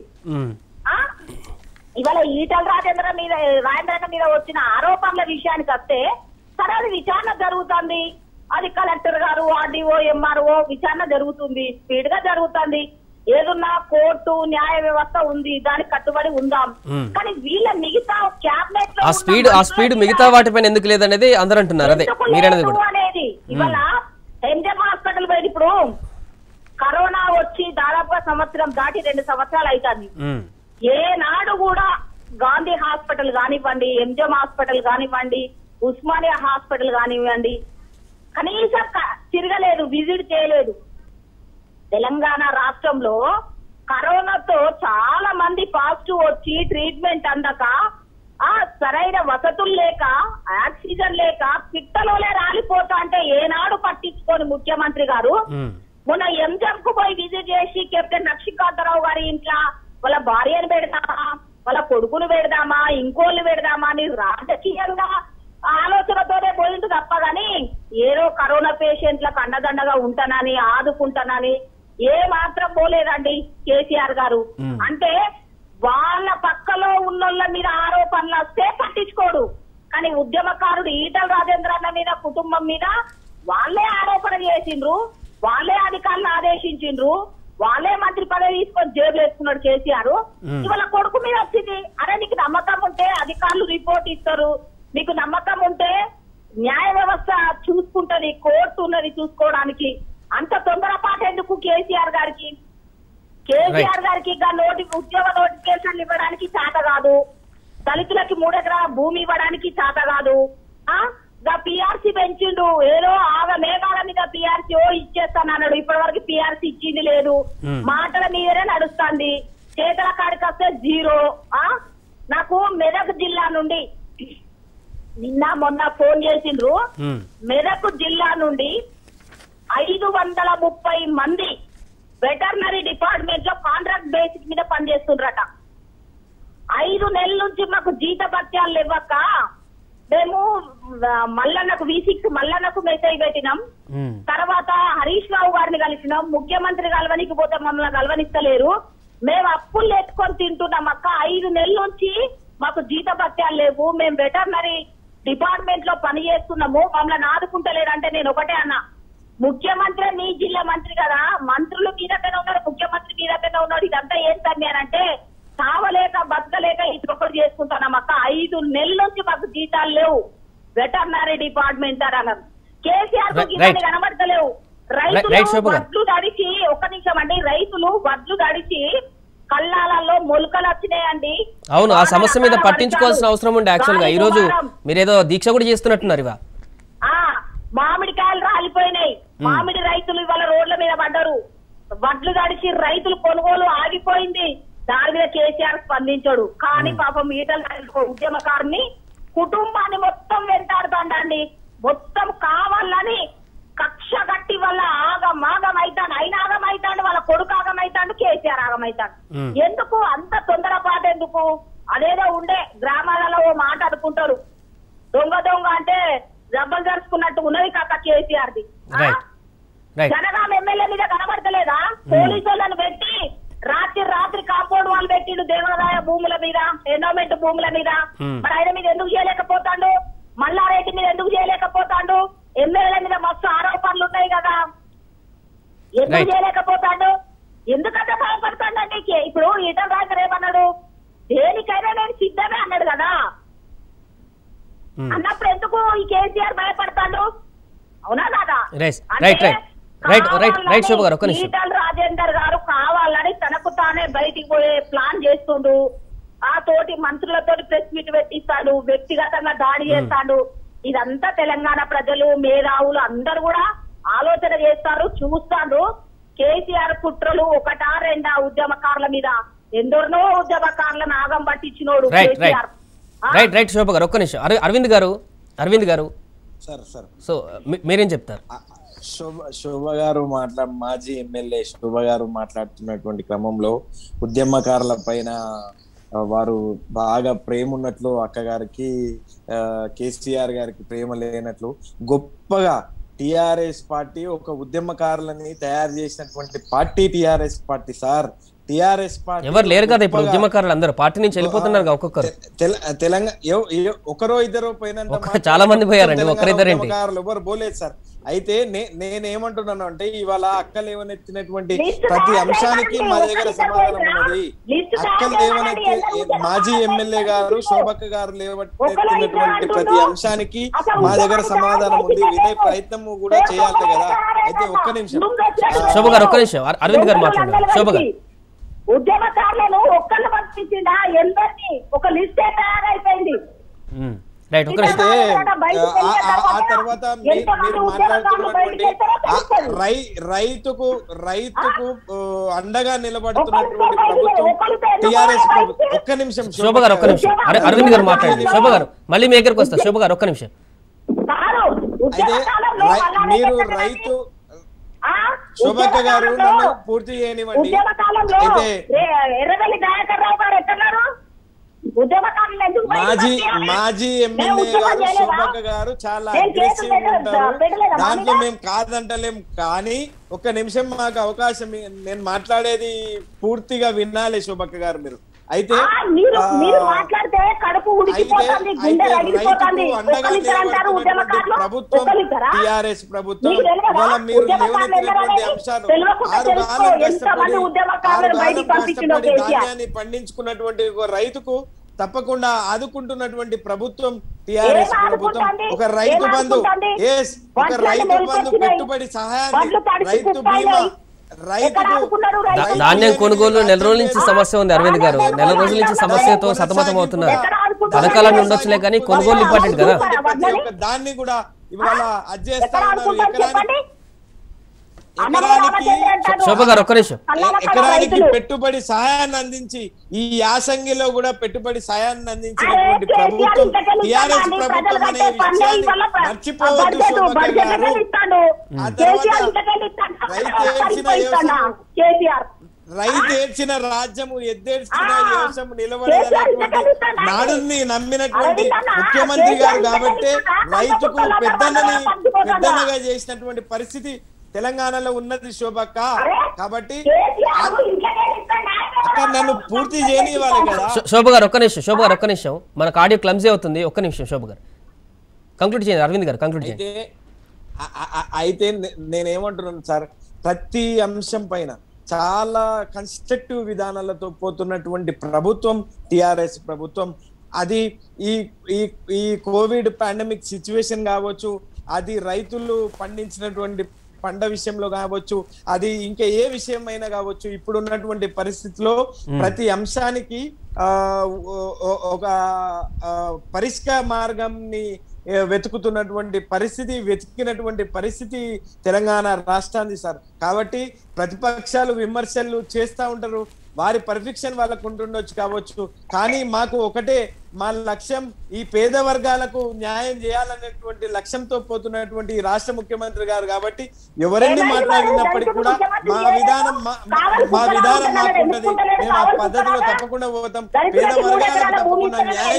Speaker 5: ఇవాళ ఈటెల రాజేంద్ర మీద వచ్చిన ఆరోపణల విషయానికి వస్తే సరే అది విచారణ జరుగుతుంది, అది కలెక్టర్ గారు, ఆర్డీఓ, ఎంఆర్ఓ విచారణ జరుగుతుంది, స్పీడ్ గా జరుగుతుంది. ఏదున్నా కోర్టు న్యాయ వ్యవస్థ ఉంది, దానికి కట్టుబడి ఉందాం. కానీ వీళ్ళ మిగతా క్యాబినెట్
Speaker 1: ఆ స్పీడ్ మిగతా వాటిపైన ఎందుకు లేదనేది అందరూ అంటున్నారు. అదే
Speaker 5: అనేది ఇవాళ ఎంజెం హాస్పిటల్ పోయి ఇప్పుడు కరోనా వచ్చి దాదాపుగా సంవత్సరం దాటి 2 సంవత్సరాలు అవుతుంది. ఏనాడు కూడా గాంధీ హాస్పిటల్ కానివ్వండి, ఎంజెం హాస్పిటల్ కానివ్వండి, ఉస్మానియా హాస్పిటల్ కానివ్వండి కనీసం తిరగలేదు, విజిట్ చేయలేదు. తెలంగాణ రాష్ట్రంలో కరోనాతో చాలా మంది పాజిటివ్ వచ్చి ట్రీట్మెంట్ అందక, సరైన వసతులు లేక, ఆక్సిజన్ లేక పిట్టలోనే రాలిపోతా అంటే ఏనాడు పట్టించుకోని ముఖ్యమంత్రి గారు మొన్న ఎంజెం కు పోయి విజిట్ చేసి కెప్టెన్ లక్ష్మీకాంతరావు గారి ఇంట్లో వాళ్ళ భార్యను పెడదామా, వాళ్ళ కొడుకును పెడదామా, ఇంకోళ్ళు పెడదామా అని రాజకీయంగా ఆలోచనతోనే పోయింది తప్ప గాని ఏదో కరోనా పేషెంట్లకు అండదండగా ఉంటానని, ఆదుకుంటానని ఏ మాత్రం పోలేదండి కేసీఆర్ గారు. అంటే వాళ్ళ పక్కలో ఉన్నోళ్ళ మీద ఆరోపణలు వస్తే పట్టించుకోడు, కానీ ఉద్యమకారుడు ఈటెల రాజేంద్ర అన్న మీద, కుటుంబం మీద వాళ్ళే ఆరోపణ చేసిండ్రు, వాళ్ళే అధికారులు ఆదేశించిండ్రు, వాళ్ళే మంత్రి పదవి తీసుకొని జేబులు వేసుకున్నాడు కేసీఆర్. ఇవాళ కొడుకు మీద వచ్చింది. అరే నీకు నమ్మకం ఉంటే అధికారులు రిపోర్ట్ ఇస్తారు, నీకు నమ్మకం ఉంటే న్యాయ వ్యవస్థ చూసుకుంటది, కోర్టు ఉన్నది చూసుకోవడానికి. అంత తొందరపాటు ఎందుకు కేసీఆర్ గారికి? కేసీఆర్ గారికి ఉద్యోగ నోటిఫికేషన్లు ఇవ్వడానికి చేత కాదు, దళితులకి 3 ఎకరాల భూమి ఇవ్వడానికి చేత కాదు. పిఆర్సీ పెంచిండు, ఏదో మేఘాల మీద పిఆర్సీ ఇచ్చేస్తానన్నాడు. ఇప్పటి వరకు పిఆర్సీ ఇచ్చింది లేదు, మాటల మీదనే నడుస్తుంది. చేతల కాడికి వస్తే 0. నాకు మెదక్ జిల్లా నుండి నిన్న మొన్న ఫోన్ చేసిండ్రు. మెదక్ జిల్లా నుండి 530 మంది వెటర్నరీ డిపార్ట్మెంట్ లో కాంట్రాక్ట్ బేసిక్ మీద పనిచేస్తుండ్రట. 5 నెలల నుంచి మాకు జీత భత్యాలు ఇవ్వక మేము మల్లన్నకు V6 మల్లన్నకు మెసేజ్ పెట్టినాం. తర్వాత హరీష్ రావు గారిని కలిసినాం. ముఖ్యమంత్రి కలవనికి పోతే మమ్మల్ని కలవనిస్తలేరు. మేము అప్పులు ఎత్తుకొని తింటున్నాం అక్క. 5 నెలల నుంచి మాకు జీత భత్యాలు లేవు. మేము వెటర్నరీ డిపార్ట్మెంట్ లో పని చేస్తున్నాము, మమ్మల్ని ఆదుకుంటలేరంటే నేను ఒకటే అన్నా, ముఖ్యమంత్రి మీ జిల్లా మంత్రి కదా, మంత్రులు మీ దగ్గర ఉన్నాడు, ముఖ్యమంత్రి మీ దగ్గర ఉన్నాడు, ఇదంతా ఏంటని అంటే చావలేక బతకలేక ఇదొకటి చేసుకుంటున్నాం అక్క. 5 నెలల నుంచి మాకు జీతాలు లేవు వెటర్నరీ డిపార్ట్మెంట్ అన్నారు. కేసీఆర్ కనబడతలేవు. రైతులు వడ్లు తడిచి, ఒక్క నిమిషం అండి, రైతులు వడ్లు తడిచి కళ్ళాలలో మొలకలు వచ్చినాయండి.
Speaker 1: అవును, ఆ సమస్య మీద పట్టించుకోవాల్సిన అవసరం ఉండే. యాక్చువల్ గా ఈ రోజు మీరేదో దీక్ష కూడా చేస్తున్నట్టున్నారు. ఇవా
Speaker 5: మామిడికాయలు రాలిపోయినాయి. మామిడి రైతులు ఇవాళ రోడ్ల మీద పడ్డారు. వడ్లు తడిచి రైతులు కొనుగోలు ఆగిపోయింది. దాని మీద కేసీఆర్ స్పందించాడు. కానీ పాపం ఈటల ఉద్యమకారుని కుటుంబాన్ని మొత్తం వెంటాడుతాండండి. మొత్తం కావాలని కక్ష కట్టి వల్ల ఆగం అయితాడు. ఆయన ఆగమైతాడు, వాళ్ళ కొడుకు ఆగమైతాడు, కేసీఆర్ ఆగమైతాడు. ఎందుకు అంత తొందరపాటు? ఎందుకు? అదేదో ఉండే గ్రామాలలో ఓ మాట అనుకుంటారు, దొంగ అంటే జబ్బలు జరుచుకున్నట్టు ఉన్నది కాక కేసీఆర్ ది. జనగాం ఎమ్మెల్యే మీద కనబడతలేదా? పోలీసు వాళ్ళని పెట్టి రాత్రి కాంపౌండ్ వాళ్ళు పెట్టిండు దేవాదాయ భూముల మీద, ఎండోమెంట్ భూముల మీద. మరి ఆయన మీద ఎందుకు చేయలేకపోతాడు? మల్లారెడ్డి మీద ఎందుకు చేయలేకపోతాడు? ఎమ్మెల్యేల మీద మస్తు ఆరోపణలు ఉన్నాయి కదా, ఎందుకు చేయలేకపోతాడు? ఎందుకంటే భయపడతాడండి. ఇప్పుడు ఈటల రాజేందర్ ఏమన్నాడు? దేనికైనా నేను సిద్ధమే అన్నాడు కదా. అన్నప్పుడు ఎందుకు ఈ కేసీఆర్ భయపడతాడు? అవునా కదా? ఈటల రాజేందర్ గారు కావాలని తనకు తానే బయటికి పోయే ప్లాన్ చేస్తుండు. ఆ తోటి మంత్రులతో ప్రెస్ మీట్ పెట్టిస్తాడు, వ్యక్తిగతంగా దాడి చేస్తాడు. ఇదంతా తెలంగాణ ప్రజలు, మేధావులు అందరూ కూడా ఆలోచన చేస్తారు, చూస్తాడు. కేసీఆర్ కుట్రలు 1-2 ఉద్యమకారుల మీద, ఎందరినో ఉద్యమకారుల నాగం పట్టించినోడు కేసీఆర్.
Speaker 1: రైట్ శోభ గారు, ఒక్క నిమిషం. అరవింద్ గారు సో మీరేం చెప్తారు?
Speaker 2: శోభ గారు మాజీ ఎమ్మెల్యే శోభ గారు మాట్లాడుతున్నటువంటి క్రమంలో ఉద్యమకారుల పైన వారు బాగా ప్రేమ ఉన్నట్లు, అక్కగారికి కేసీఆర్ గారికి ప్రేమ లేనట్లు, గొప్పగా టిఆర్ఎస్ పార్టీ ఒక ఉద్యమకారులని తయారు చేసినటువంటి party TRS party. Sir, TRS party
Speaker 1: ఎవరు లేరు కదా ఇప్పుడు, ఉద్యమకారులు అందరూ పార్టీ నుంచి వెళ్ళిపోతున్నారు. ఒక్కొక్కరు
Speaker 2: తెలంగాణ ఒకరో ఇద్దరు పోయినంత
Speaker 1: చాలా మంది పోయారండి, ఒకరిద్దరేంటి
Speaker 2: ఎవరు పోలేదు సార్. అయితే నేనేమంటున్నాను అంటే, ఇవాళ అక్కలు ఏమనెత్తినటువంటి ప్రతి అంశానికి మా దగ్గర సమాధానం ఉన్నది. అక్కలు లేవనెత్తి మాజీ ఎమ్మెల్యే గారు శోభక్క గారు లేవనెత్తినటువంటి ప్రతి అంశానికి మా దగ్గర సమాధానం ఉంది. వినే ప్రయత్నం కూడా చేయాలి కదా. అయితే ఒక్క నిమిషం
Speaker 1: శోభ గారు, ఒక్క నిమిషం. అరవింద్ గారు మాట్లాడారు. శోభ గారు,
Speaker 5: ఉద్యమకారులను ఒక్కళ్ళు పంపించిందా? ఎందరినీ ఒక లిస్ట్ తయారైపోయింది.
Speaker 2: అయితే ఆ తర్వాత మీరు మాట్లాడుతున్నటువంటి రైతుకు అండగా నిలబడుతున్నటువంటి ప్రభుత్వం టిఆర్ఎస్ ప్రభుత్వం. ఒక్క నిమిషం
Speaker 1: శోభ గారు, ఒక్క నిమిషం. అరవింద్ గారు మాట్లాడండి. శోభ గారు, మళ్ళీ మీ దగ్గరకు వస్తా. శోభ గారు, ఒక్క నిమిషం.
Speaker 2: అయితే మీరు రైతు శోభక్క గారు నన్ను పూర్తి చేయనివ్వండి. అయితే మాజీ ఎమ్మెల్యే గారు శోభక్క గారు చాలా అగ్రెసివ్ ఉంటారు, దాంట్లో మేము కాదంటలేం. కానీ ఒక్క నిమిషం మాకు అవకాశం, నేను మాట్లాడేది పూర్తిగా వినాలి శోభక్క గారు మీరు. అయితే ప్రభుత్వం టిఆర్ఎస్ ప్రభుత్వం ఇవాళ మీరు లేవనెత్తినటువంటి అంశాలు 6 కాలం కష్టపడి ధాన్యాన్ని పండించుకున్నటువంటి ఒక రైతుకు తప్పకుండా ఆదుకుంటున్నటువంటి ప్రభుత్వం టిఆర్ఎస్ ప్రభుత్వం. ఒక రైతు బంధు పెట్టుబడి సహాయాన్ని,
Speaker 1: ధాన్యం కొనుగోలు నెల రోజుల నుంచి సమస్య ఉంది అరవింద్ గారు. నెల రోజుల నుంచి సమస్యతో సతమతం అవుతున్నారు. పథకాలను ఉండొచ్చులే కానీ కొనుగోలు ఇంపార్టెంట్ కదా.
Speaker 2: దాన్ని కూడా ఇవాళ అడ్జస్ట్
Speaker 1: శోభ గారు ఒక్క నిమిషం.
Speaker 2: ఎకరానికి పెట్టుబడి సహాయాన్ని అందించి ఈ యాసంగిలో కూడా పెట్టుబడి సహాయాన్ని అందించినటువంటి ప్రభుత్వం టిఆర్ఎస్ ప్రభుత్వం అనే విషయాన్ని మర్చిపోవద్దు శోభక్క గారు. ఆ తర్వాత రైతు ఏడ్చిన రాజ్యము ఎద్దేడ్చిన యోసం నిలబడేటువంటి నాడుని నమ్మినటువంటి ముఖ్యమంత్రి గారు కాబట్టి రైతుకు పెద్దన్నగా చేసినటువంటి పరిస్థితి తెలంగాణలో ఉన్నది శోభక్క. కాబట్టి అక్కడ నన్ను పూర్తి చేయనివ్వాలి కదా.
Speaker 1: శోభ గారు ఒక్క నిమిషం. శోభ గారు ఒక్క నిమిషం. మనకు ఆడియో క్లమ్జీ అవుతుంది. ఒక్క నిమిషం శోభ గారు కంక్లూడ్ చేయండి. అరవింద్ గారు కంక్లూడ్ చేయండి.
Speaker 2: అయితే నేనేమంటున్నాను సార్, ప్రతి అంశం పైన చాలా కన్స్ట్రక్టివ్ విధానాలతో పోతున్నటువంటి ప్రభుత్వం టిఆర్ఎస్ ప్రభుత్వం. అది ఈ కోవిడ్ పాండమిక్ సిచ్యువేషన్ కావచ్చు, అది రైతులు పండించినటువంటి పంట విషయంలో కావచ్చు, అది ఇంకా ఏ విషయమైనా కావచ్చు, ఇప్పుడు ఉన్నటువంటి పరిస్థితిలో ప్రతి అంశానికి ఒక పరిష్కార మార్గంని వెతికినటువంటి పరిస్థితి తెలంగాణ రాష్ట్రానికి సార్. కాబట్టి ప్రతిపక్షాలు విమర్శలు చేస్తూ ఉంటారు, వారి పర్ఫెక్షన్ వాళ్ళకు ఉంటుండొచ్చు కావచ్చు, కానీ మాకు ఒకటే మా లక్ష్యం, ఈ పేద వర్గాలకు న్యాయం చేయాలనేటువంటి లక్ష్యంతో పోతున్నటువంటి ఈ రాష్ట్ర ముఖ్యమంత్రి గారు. కాబట్టి ఎవరెన్ని మాట్లాడినప్పటికీ కూడా మా విధానం మాకుంటది. మేము ఆ పద్ధతిలో తప్పకుండా పోతాం. పేద వర్గాలకు తప్పకుండా న్యాయం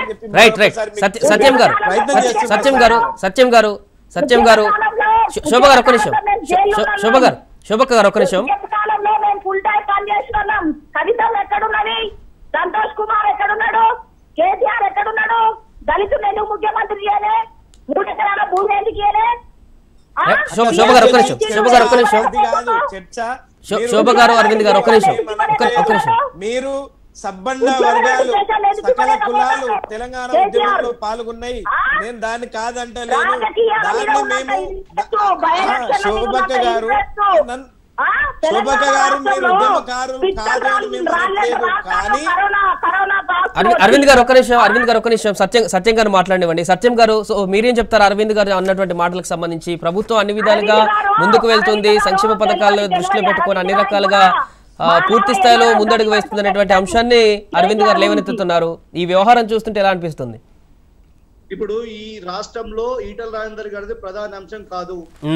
Speaker 1: సత్యం గారు శోభ గారు ఒక్క నిమిషం. శోభక్క గారు ఒక్క నిమిషం.
Speaker 5: ఫుల్ టైం పని చేస్తున్నాం. కవితం ఎక్కడున్నది? సంతోష్ కుమార్ ఎక్కడున్నాడు? కేసీఆర్ ఎక్కడున్నాడు? దళితులు ఎందుకు ముఖ్యమంత్రి చేయలే? 3 ఎకరాల భూమి ఎందుకు చేయలే?
Speaker 1: శోభ గారు ఒక్క నిమిషం. శోభ గారు అరవింద్ గారు ఒక్క నిమిషం.
Speaker 2: మీరు సబ్బండ వర్గాలు సకల కులాలు తెలంగాణ ఉద్యమంలో పాల్గొన్నాయి. నేను దాన్ని కాదంటలేను. దాన్ని మేము శోభక్క గారు మీరు ఉద్యమకారులు కాదు అని మేము అనట్లేదు. కానీ
Speaker 1: అరవింద్ గారు ఒక్క నిమిషం. సత్యం గారు మాట్లాడివ్వండి. సత్యం గారు, సో మీరేం చెప్తారు అరవింద్ గారు అన్నటువంటి మాటలకు సంబంధించి? ప్రభుత్వం అన్ని విధాలుగా ముందుకు వెళ్తుంది, సంక్షేమ పథకాలను దృష్టిలో పెట్టుకొని అన్ని రకాలుగా పూర్తి స్థాయిలో ముందడుగు వేస్తుంది అనేటువంటి అంశాన్ని అరవింద్ గారు లేవనెత్తుతున్నారు. ఈ వ్యవహారం చూస్తుంటే ఎలా అనిపిస్తుంది?
Speaker 4: ఇప్పుడు ఈ రాష్ట్రంలో ఈటల రాజేందర్ గారిది ప్రధాన అంశం కాదు.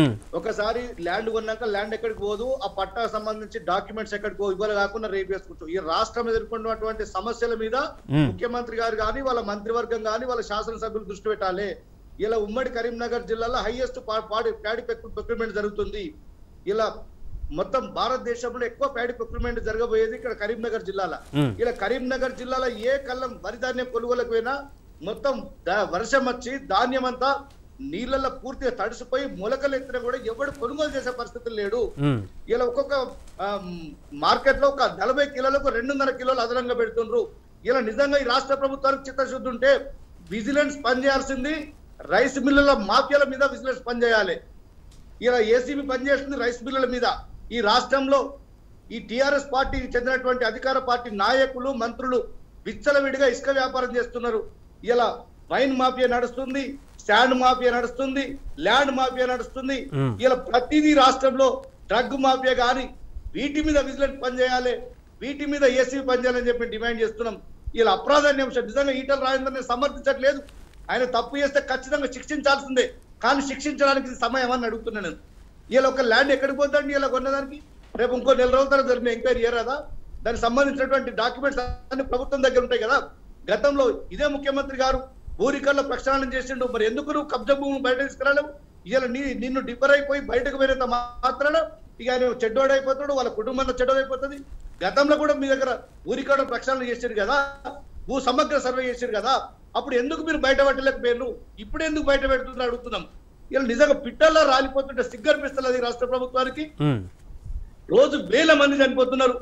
Speaker 4: ఒకసారి ల్యాండ్ కొన్నాక ల్యాండ్ ఎక్కడికి పోదు, ఆ పట్టా సంబంధించి డాక్యుమెంట్స్ ఎక్కడికి పో, ఇవాళ కాకుండా రేపు వేసుకుంటూ ఈ రాష్ట్రం ఎదుర్కొన్నటువంటి సమస్యల మీద ముఖ్యమంత్రి గారు కానీ, వాళ్ళ మంత్రివర్గం కానీ, వాళ్ళ శాసనసభ్యులు దృష్టి పెట్టాలి. ఇలా ఉమ్మడి కరీంనగర్ జిల్లాలో హైయెస్ట్ ప్యాడీ ప్రొక్యూర్మెంట్ జరుగుతుంది. ఇలా మొత్తం భారతదేశంలో ఎక్కువ ప్యాడీ ప్రొక్యూర్మెంట్ జరగబోయేది ఇక్కడ కరీంనగర్ జిల్లాలో. ఇలా కరీంనగర్ జిల్లాలో ఏ కళ్ళం వరిధాన్యం కొనుగోలకు పోయినా మొత్తం వర్షం వచ్చి ధాన్యం అంతా నీళ్ళల్లో పూర్తిగా తడిసిపోయి మొలకలు ఎత్తినా కూడా ఎవడు కొనుగోలు చేసే పరిస్థితి లేడు. ఇలా ఒక్కొక్క మార్కెట్ లో ఒక 40 కిలోలకు 200 కిలోలు అదనంగా పెడుతుండ్రు. ఇలా నిజంగా ఈ రాష్ట్ర ప్రభుత్వానికి చిత్తశుద్ధి ఉంటే విజిలెన్స్ పనిచేయాల్సింది రైస్ మిల్లుల మాఫియాల మీద విజిలెన్స్ పనిచేయాలి. ఇలా ఏసీబీ పనిచేస్తుంది రైస్ మిల్లుల మీద. ఈ రాష్ట్రంలో ఈ టిఆర్ఎస్ పార్టీకి చెందినటువంటి అధికార పార్టీ నాయకులు, మంత్రులు విచ్చలవిడిగా ఇసుక వ్యాపారం చేస్తున్నారు. ఇలా వైన్ మాఫియా నడుస్తుంది, శాండ్ మాఫియా నడుస్తుంది, ల్యాండ్ మాఫియా నడుస్తుంది. ఇలా ప్రతిదీ రాష్ట్రంలో డ్రగ్ మాఫియా కానీ వీటి మీద విజిలెన్స్ పనిచేయాలి, వీటి మీద ఏసీబీ పనిచేయాలని చెప్పి డిమాండ్ చేస్తున్నాం. ఇలా అప్రాధాన్య అంశం నిజంగా ఈటల రాజేందర్ని సమర్థించట్లేదు. ఆయన తప్పు చేస్తే ఖచ్చితంగా శిక్షించాల్సిందే, కానీ శిక్షించడానికి సమయం అని అడుగుతున్నాను నేను. ఇలా ఒక ల్యాండ్ ఎక్కడికి పోతాండి ఇలా కొన్నదానికి? రేపు ఇంకో 4 రోజుల తర్వాత జరిగిన ఎంక్వైరీ చేయరాదా? దానికి సంబంధించినటువంటి డాక్యుమెంట్స్ అన్ని ప్రభుత్వం దగ్గర ఉంటాయి కదా. గతంలో ఇదే ముఖ్యమంత్రి గారు ఊరికల్లో ప్రక్షాళన చేసిండు. మరి ఎందుకు నువ్వు కబ్జా భూములు బయట తీసుకురాలేవు? ఇలా నిన్ను డిఫర్ అయిపోయి బయటకు పోయినంత మాత్రాన ఇక ఆయన చెడ్డోడైపోతాడు, వాళ్ళ కుటుంబంలో చెడ్డోడైపోతుంది. గతంలో కూడా మీ దగ్గర ఊరికల్లో ప్రక్షాళన చేసారు కదా, భూ సమగ్ర సర్వే చేసారు కదా, అప్పుడు ఎందుకు మీరు బయట పెట్టలేకపోయారు? ఇప్పుడు ఎందుకు బయట పెడుతున్నారు అడుగుతున్నాం. ఇలా నిజంగా పిట్టల్లో రాలిపోతుంటే సిగ్గనిపిస్తుంది రాష్ట్ర ప్రభుత్వానికి. రోజు 1000 మంది చనిపోతున్నారు,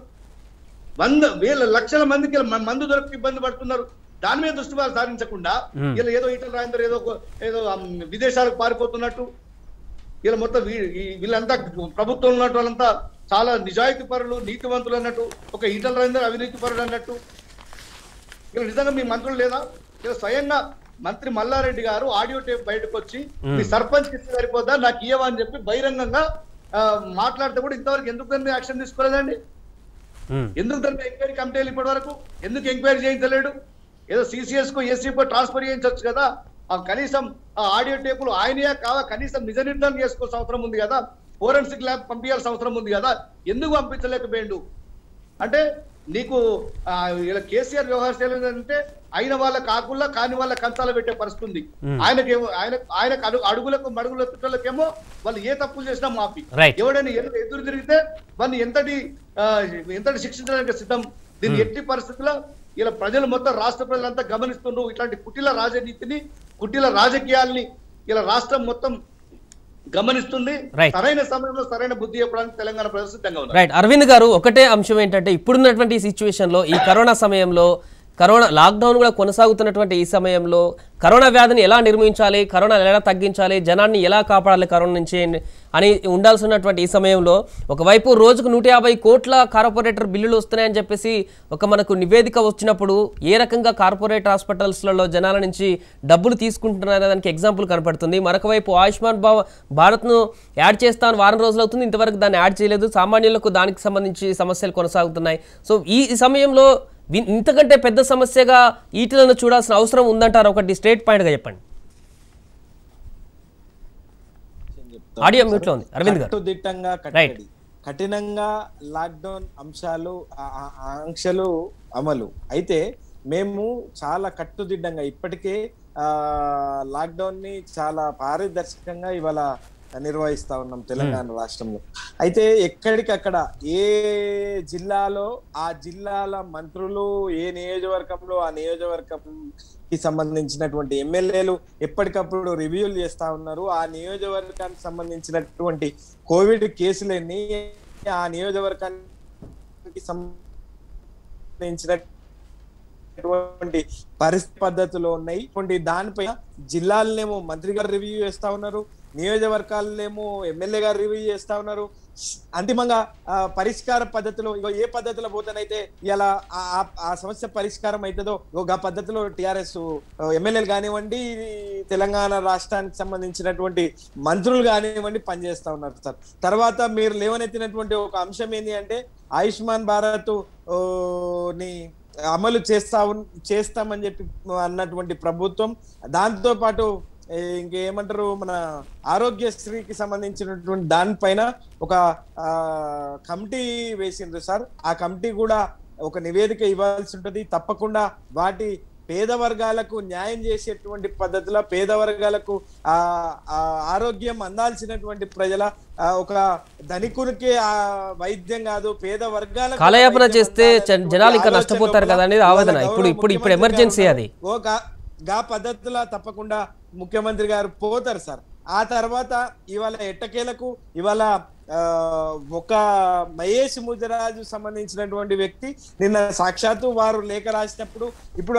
Speaker 4: 100,000 లక్షల మందికి మందు దొరికి ఇబ్బంది పడుతున్నారు. దాని మీద దృష్టి వాళ్ళు సాధించకుండా ఇలా ఏదో ఈటల రాజేందర్ ఏదో విదేశాలకు పారిపోతున్నట్టు వీళ్ళ మొత్తం వీళ్ళంతా ప్రభుత్వంలో ఉన్నట్టు వాళ్ళంతా చాలా నిజాయితీ పరులు, నీతివంతులు అన్నట్టు, ఒక ఈటల రాజేందర్ అవినీతి పరుడు అన్నట్టు. ఇలా నిజంగా మీ మంత్రులు లేదా? ఇలా స్వయంగా మంత్రి మల్లారెడ్డి గారు ఆడియో టేప్ బయటకు వచ్చి మీ సర్పంచ్ ఇస్తే సరిపోద్దా, నాకు ఇయ్యవా అని చెప్పి బహిరంగంగా మాట్లాడితే కూడా ఇంతవరకు ఎందుకు దాన్ని యాక్షన్ తీసుకోలేదండి? ఎందుకు దాన్ని ఎంక్వైరీ కమిటీలు ఇప్పటి వరకు ఎందుకు ఎంక్వైరీ చేయించలేడు? ఏదో సిసిఎస్ కు ఎస్సీకో ట్రాన్స్ఫర్ చేయించవచ్చు కదా. కనీసం ఆ ఆడియో టేపులు ఆయనయా కావా, కనీసం నిజ నిర్ధారణ చేసుకోవాల్సిన అవసరం ఉంది కదా, ఫోరెన్సిక్ ల్యాబ్ పంపించాల్సిన అవసరం ఉంది కదా, ఎందుకు పంపించలేకపోయిండు? అంటే నీకు ఇలా కేసీఆర్ వ్యవహారం అంటే అయిన వాళ్ళ కాకుండా కాని వాళ్ళ కంచాలు పెట్టే పరిస్థితి ఉంది. ఆయనకేమో ఆయనకు అడుగులకు మడుగుల చుట్టలకేమో వాళ్ళు ఏ తప్పులు చేసినా మాఫీ, ఎవడైనా ఎదురు తిరిగితే వాళ్ళని ఎంతటి శిక్షించడానికి సిద్ధం. దీన్ని ఎట్టి పరిస్థితుల్లో ఇలా ప్రజలు మొత్తం రాష్ట్ర ప్రజలంతా గమనిస్తుండ్రు. ఇట్లాంటి కుటిల రాజనీతిని, కుటిల రాజకీయాల్ని ఇలా రాష్ట్రం మొత్తం గమనిస్తుంది. సరైన సమయంలో సరైన బుద్ధి చెప్పడానికి తెలంగాణ ప్రజలు సిద్ధంగా ఉన్నారు.
Speaker 1: రైట్ అరవింద్ గారు, ఒకటే అంశం ఏంటంటే ఇప్పుడున్నటువంటి సిచ్యువేషన్ లో, ఈ కరోనా సమయంలో, కరోనా లాక్డౌన్ కూడా కొనసాగుతున్నటువంటి ఈ సమయంలో కరోనా వ్యాధిని ఎలా నిర్మించాలి, కరోనా ఎలా తగ్గించాలి, జనాన్ని ఎలా కాపాడాలి కరోనా నుంచి అని ఉండాల్సినటువంటి ఈ సమయంలో ఒకవైపు రోజుకు 150 కోట్ల కార్పొరేటర్ బిల్లులు వస్తున్నాయని చెప్పేసి ఒక మనకు నివేదిక వచ్చినప్పుడు ఏ రకంగా కార్పొరేట్ హాస్పిటల్స్లలో జనాల నుంచి డబ్బులు తీసుకుంటున్నారనే దానికి ఎగ్జాంపుల్ కనపడుతుంది. మరొక వైపు ఆయుష్మాన్ భారత్ను యాడ్ చేస్తాను వారం రోజులు అవుతుంది, ఇంతవరకు దాన్ని యాడ్ చేయలేదు. సామాన్యులకు దానికి సంబంధించి సమస్యలు కొనసాగుతున్నాయి. సో ఈ సమయంలో ఇంతకంటే పెద్ద సమస్యగా ఈటలను చూడాల్సిన అవసరం ఉందంటారు? ఒకటి స్ట్రేట్ పాయింట్ గా చెప్పండి. ఆడియో మ్యూట్ లో ఉంది అరవింద్ గారు.
Speaker 2: కట్టుదిట్టంగా కఠినంగా లాక్డౌన్ ఆంక్షలు అమలు అయితే మేము చాలా కట్టుదిట్టంగా ఇప్పటికే లాక్డౌన్ ని చాలా పారదర్శకంగా ఇవాళ నిర్వహిస్తా ఉన్నాం తెలంగాణ రాష్ట్రంలో. అయితే ఎక్కడికక్కడ ఏ జిల్లాలో ఆ జిల్లాల మంత్రులు, ఏ నియోజకవర్గంలో ఆ నియోజకవర్గంకి సంబంధించినటువంటి ఎమ్మెల్యేలు ఎప్పటికప్పుడు రివ్యూలు చేస్తా ఉన్నారు. ఆ నియోజకవర్గానికి సంబంధించినటువంటి కోవిడ్ కేసులన్నీ ఆ నియోజకవర్గానికి సంబంధించినటువంటి పరిస్థితి పద్ధతులు ఉన్నాయి. దానిపై జిల్లాలనేమో మంత్రి గారు రివ్యూ చేస్తా ఉన్నారు, నియోజకవర్గాలనేమో ఎమ్మెల్యే గారు రివ్యూ చేస్తా ఉన్నారు. అంతిమంగా పరిష్కార పద్ధతిలో ఏ పద్ధతిలో పోతానైతే ఇలా ఆ సమస్య పరిష్కారం అవుతుందో ఒక పద్ధతిలో టిఆర్ఎస్ ఎమ్మెల్యేలు కానివ్వండి, తెలంగాణ రాష్ట్రానికి సంబంధించినటువంటి మంత్రులు కానివ్వండి పనిచేస్తా ఉన్నారు సార్. తర్వాత మీరు లేవనెత్తినటువంటి ఒక అంశం ఏంటి అంటే ఆయుష్మాన్ భారత్ ని అమలు చేస్తామని చెప్పి అన్నటువంటి ప్రభుత్వం, దాంతో పాటు ఇంకేమంటారు మన ఆరోగ్యశ్రీకి సంబంధించినటువంటి దానిపైన ఒక కమిటీ వేసిండ్రు సార్. ఆ కమిటీ కూడా ఒక నివేదిక ఇవ్వాల్సి ఉంటుంది. తప్పకుండా వాటి పేద వర్గాలకు న్యాయం చేసేటువంటి పద్ధతిలో పేద వర్గాలకు ఆరోగ్యం అందాల్సినటువంటి ప్రజల ఒక ధనికునికి వైద్యం కాదు, పేద వర్గాలకు
Speaker 1: కాలయాపన చేస్తే జనాలు ఇంకా నష్టపోతారు కదా అనేది ఆవేదన. ఇప్పుడు ఎమర్జెన్సీ అది
Speaker 2: గా పద్ధతిలో తప్పకుండా ముఖ్యమంత్రి గారు పోతారు సార్. ఆ తర్వాత ఇవాళ ఎట్టకేలకు ఇవాళ ఒక మహేష్ ముజరాజు సంబంధించినటువంటి వ్యక్తి నిన్న సాక్షాత్తు వారు లేఖ రాసినప్పుడు ఇప్పుడు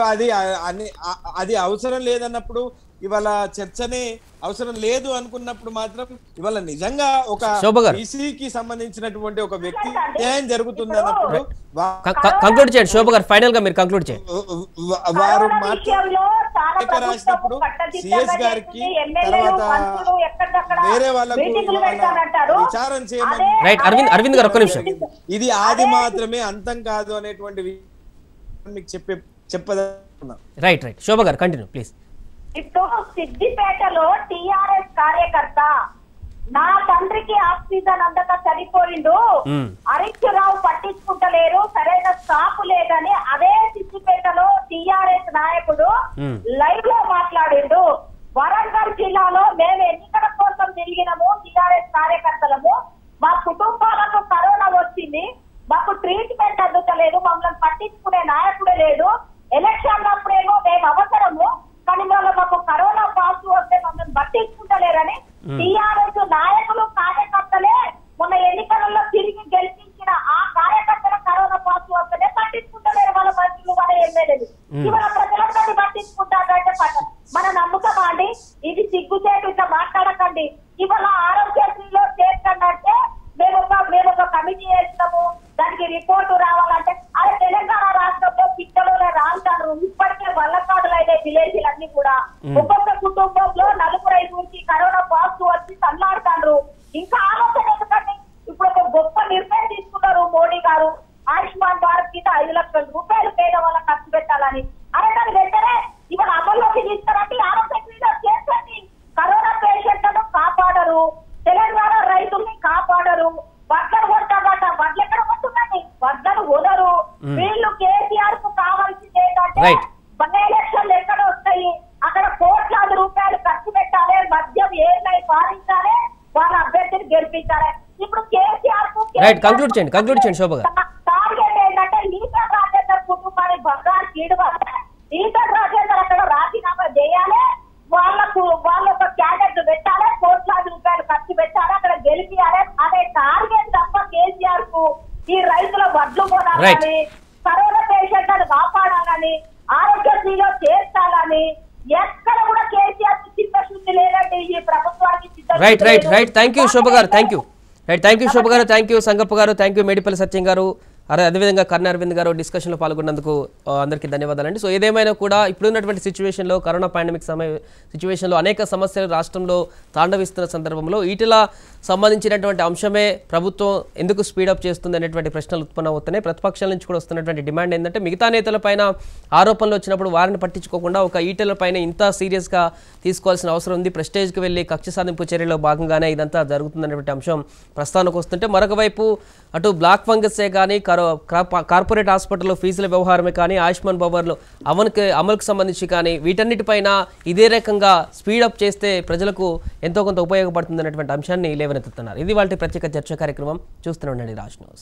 Speaker 2: అది అవసరం లేదన్నప్పుడు ఇవాళ చర్చనే అవసరం లేదు అనుకున్నప్పుడు మాత్రం ఇవాళ నిజంగా ఒక బీసీకి సంబంధించినటువంటి ఒక వ్యక్తి న్యాయం జరుగుతుంది అన్నప్పుడు
Speaker 1: కంక్లూడ్ చేయండి శోభ గారు, ఫైనల్ గా మీరు కంక్లూడ్ చేయండి.
Speaker 2: వారు రాసినప్పుడు సిఎస్ గారికి తర్వాత వేరే వాళ్ళకు విచారం చేయమని.
Speaker 1: రైట్ అరవింద్ గారు ఒక్క నిమిషం,
Speaker 2: ఇది ఆది మాత్రమే అంతం కాదు అనేటువంటి మీకు చెప్పదన్నా.
Speaker 1: రైట్ శోభ గారు కంటిన్యూ ప్లీజ్.
Speaker 5: ఇప్పుడు సిద్దిపేటలో టిఆర్ఎస్ కార్యకర్త నా తండ్రికి ఆక్సిజన్ అందక చనిపోయిండు, హరీశ్రావు పట్టించుకుంటలేరు, సరైన స్టాఫ్ లేదని అదే సిద్దిపేటలో టిఆర్ఎస్ నాయకుడు లైవ్ లో మాట్లాడిండు. వరంగల్ జిల్లాలో మేము ఎన్నికల కోసం తిరిగినాము టిఆర్ఎస్ కార్యకర్తలము, మా కుటుంబాలకు కరోనా వచ్చింది, మాకు ట్రీట్మెంట్ అందుతలేదు, మమ్మల్ని పట్టించుకునే నాయకుడే లేదు, ఎలక్షన్ అప్పుడేమో మేము అవసరము కానీ మాకు కరోనా పాజిటివ్ వస్తే మమ్మల్ని పట్టించుకుంటలేరని టిఆర్ఎస్ నాయకులు కార్యకర్తలే మొన్న ఎన్నికలలో తిరిగి గెలిపించిన ఆ కార్యకర్తల కరోనా పాజిటివ్ వస్తేనే పట్టించుకుంటలేరు వాళ్ళ మంత్రులు వాళ్ళ ఎమ్మెల్యేలు. ఇవాళ ప్రజలందరినీ పట్టించుకుంటారంటే మన నమ్మకమా అండి? ఇది సిగ్గుచేటు ఇట్లా మాట్లాడకండి. ఇవాళ ఆరోగ్య ఖర్చు పెట్టాలని. అరే దాని వెంటనే ఇవాళ అమల్లోకి తీసుకురండి, ఆరోగ్య చేసండి. కరోనా పేషెంట్లను కాపాడరు, తెలంగాణ రైతుల్ని కాపాడరు. వడ్లను కొట్టారట, వడ్లు ఎక్కడ కొట్టున్నాయి, వడ్లను వదరు. వీళ్ళు కేసీఆర్ కు కావాల్సింది ఏంటంటే బై ఎలక్షన్లు ఎక్కడ వస్తాయి, అక్కడ కోట్లాది రూపాయలు ఖర్చు పెట్టాలి, మద్యం ఏర్లై పారించాలి, వాళ్ళ అభ్యర్థిని గెలిపించాలి. ఇప్పుడు కేసీఆర్ కు
Speaker 1: కంక్లూడ్ చేయండి శోభ గారు.
Speaker 5: టార్గెట్ ఏంటంటే ఈటల రాజేందర్ కుటుంబాన్ని బగారు తీయడం. ఈటల రాజేందర్ అక్కడ రాజీనామా చేయాలి, వాళ్ళకు ఒక క్యాడెట్ పెట్టాలి, కోట్లాది రూపాయలు ఖర్చు పెట్టాలి, అక్కడ గెలిపియాలి అనే టార్గెట్ తప్ప కేసీఆర్ కు ఈ రైతుల వడ్లు కొనాలని, కరోనా పేషెంట్లను కాపాడాలని, ఆరోగ్యశ్రీలో చేర్చాలని ఎక్కడ కూడా కేసీఆర్ చిత్తశుద్ధి లేదండి. ఈ ప్రభుత్వానికి
Speaker 1: రైట్ థ్యాంక్ యూ శోభ గారు, థ్యాంక్ యూ శోభ గారు, థ్యాంక్ యూ సంగప్ప గారు, థ్యాంక్ యూ మేడిపల్లి సత్యం గారు, అదేవిధంగా కర్ణ అరవింద్ గారు డిస్కషన్లో పాల్గొన్నందుకు అందరికీ ధన్యవాదాలండి. సో ఏదేమైనా కూడా ఇప్పుడున్నటువంటి సిచ్యువేషన్లో, కరోనా పాండమిక్ సిచ్యువేషన్లో అనేక సమస్యలు రాష్ట్రంలో తాండవిస్తున్న సందర్భంలో ఈటెల సంబంధించినటువంటి అంశమే ప్రభుత్వం ఎందుకు స్పీడప్ చేస్తుంది అనేటువంటి ప్రశ్నలు ఉత్పన్నమవుతున్నాయి. ప్రతిపక్షాల నుంచి కూడా వస్తున్నటువంటి డిమాండ్ ఏంటంటే మిగతా నేతలపైన ఆరోపణలు వచ్చినప్పుడు వారిని పట్టించుకోకుండా ఒక ఈటెల పైన ఇంత సీరియస్గా తీసుకోవాల్సిన అవసరం ఉంది, ప్రెస్టేజ్కి వెళ్ళి కక్ష సాధింపు చర్యలో భాగంగానే ఇదంతా జరుగుతుందనేటువంటి అంశం ప్రస్తావనకు వస్తుంటే, మరొక వైపు అటు బ్లాక్ ఫంగస్సే కానీ కార్పొరేట్ హాస్పిటల్లో ఫీజుల వ్యవహారమే కానీ ఆయుష్మాన్ భవర్లు అమలుకు సంబంధించి కానీ వీటన్నిటిపైన ఇదే రకంగా స్పీడప్ చేస్తే ప్రజలకు ఎంతో కొంత ఉపయోగపడుతుంది అనేటువంటి అంశాన్ని లేవనెత్తుతున్నారు. ఇది వాళ్ళ ప్రత్యేక చర్చా కార్యక్రమం. చూస్తూనే ఉండండి రాజ్ న్యూస్.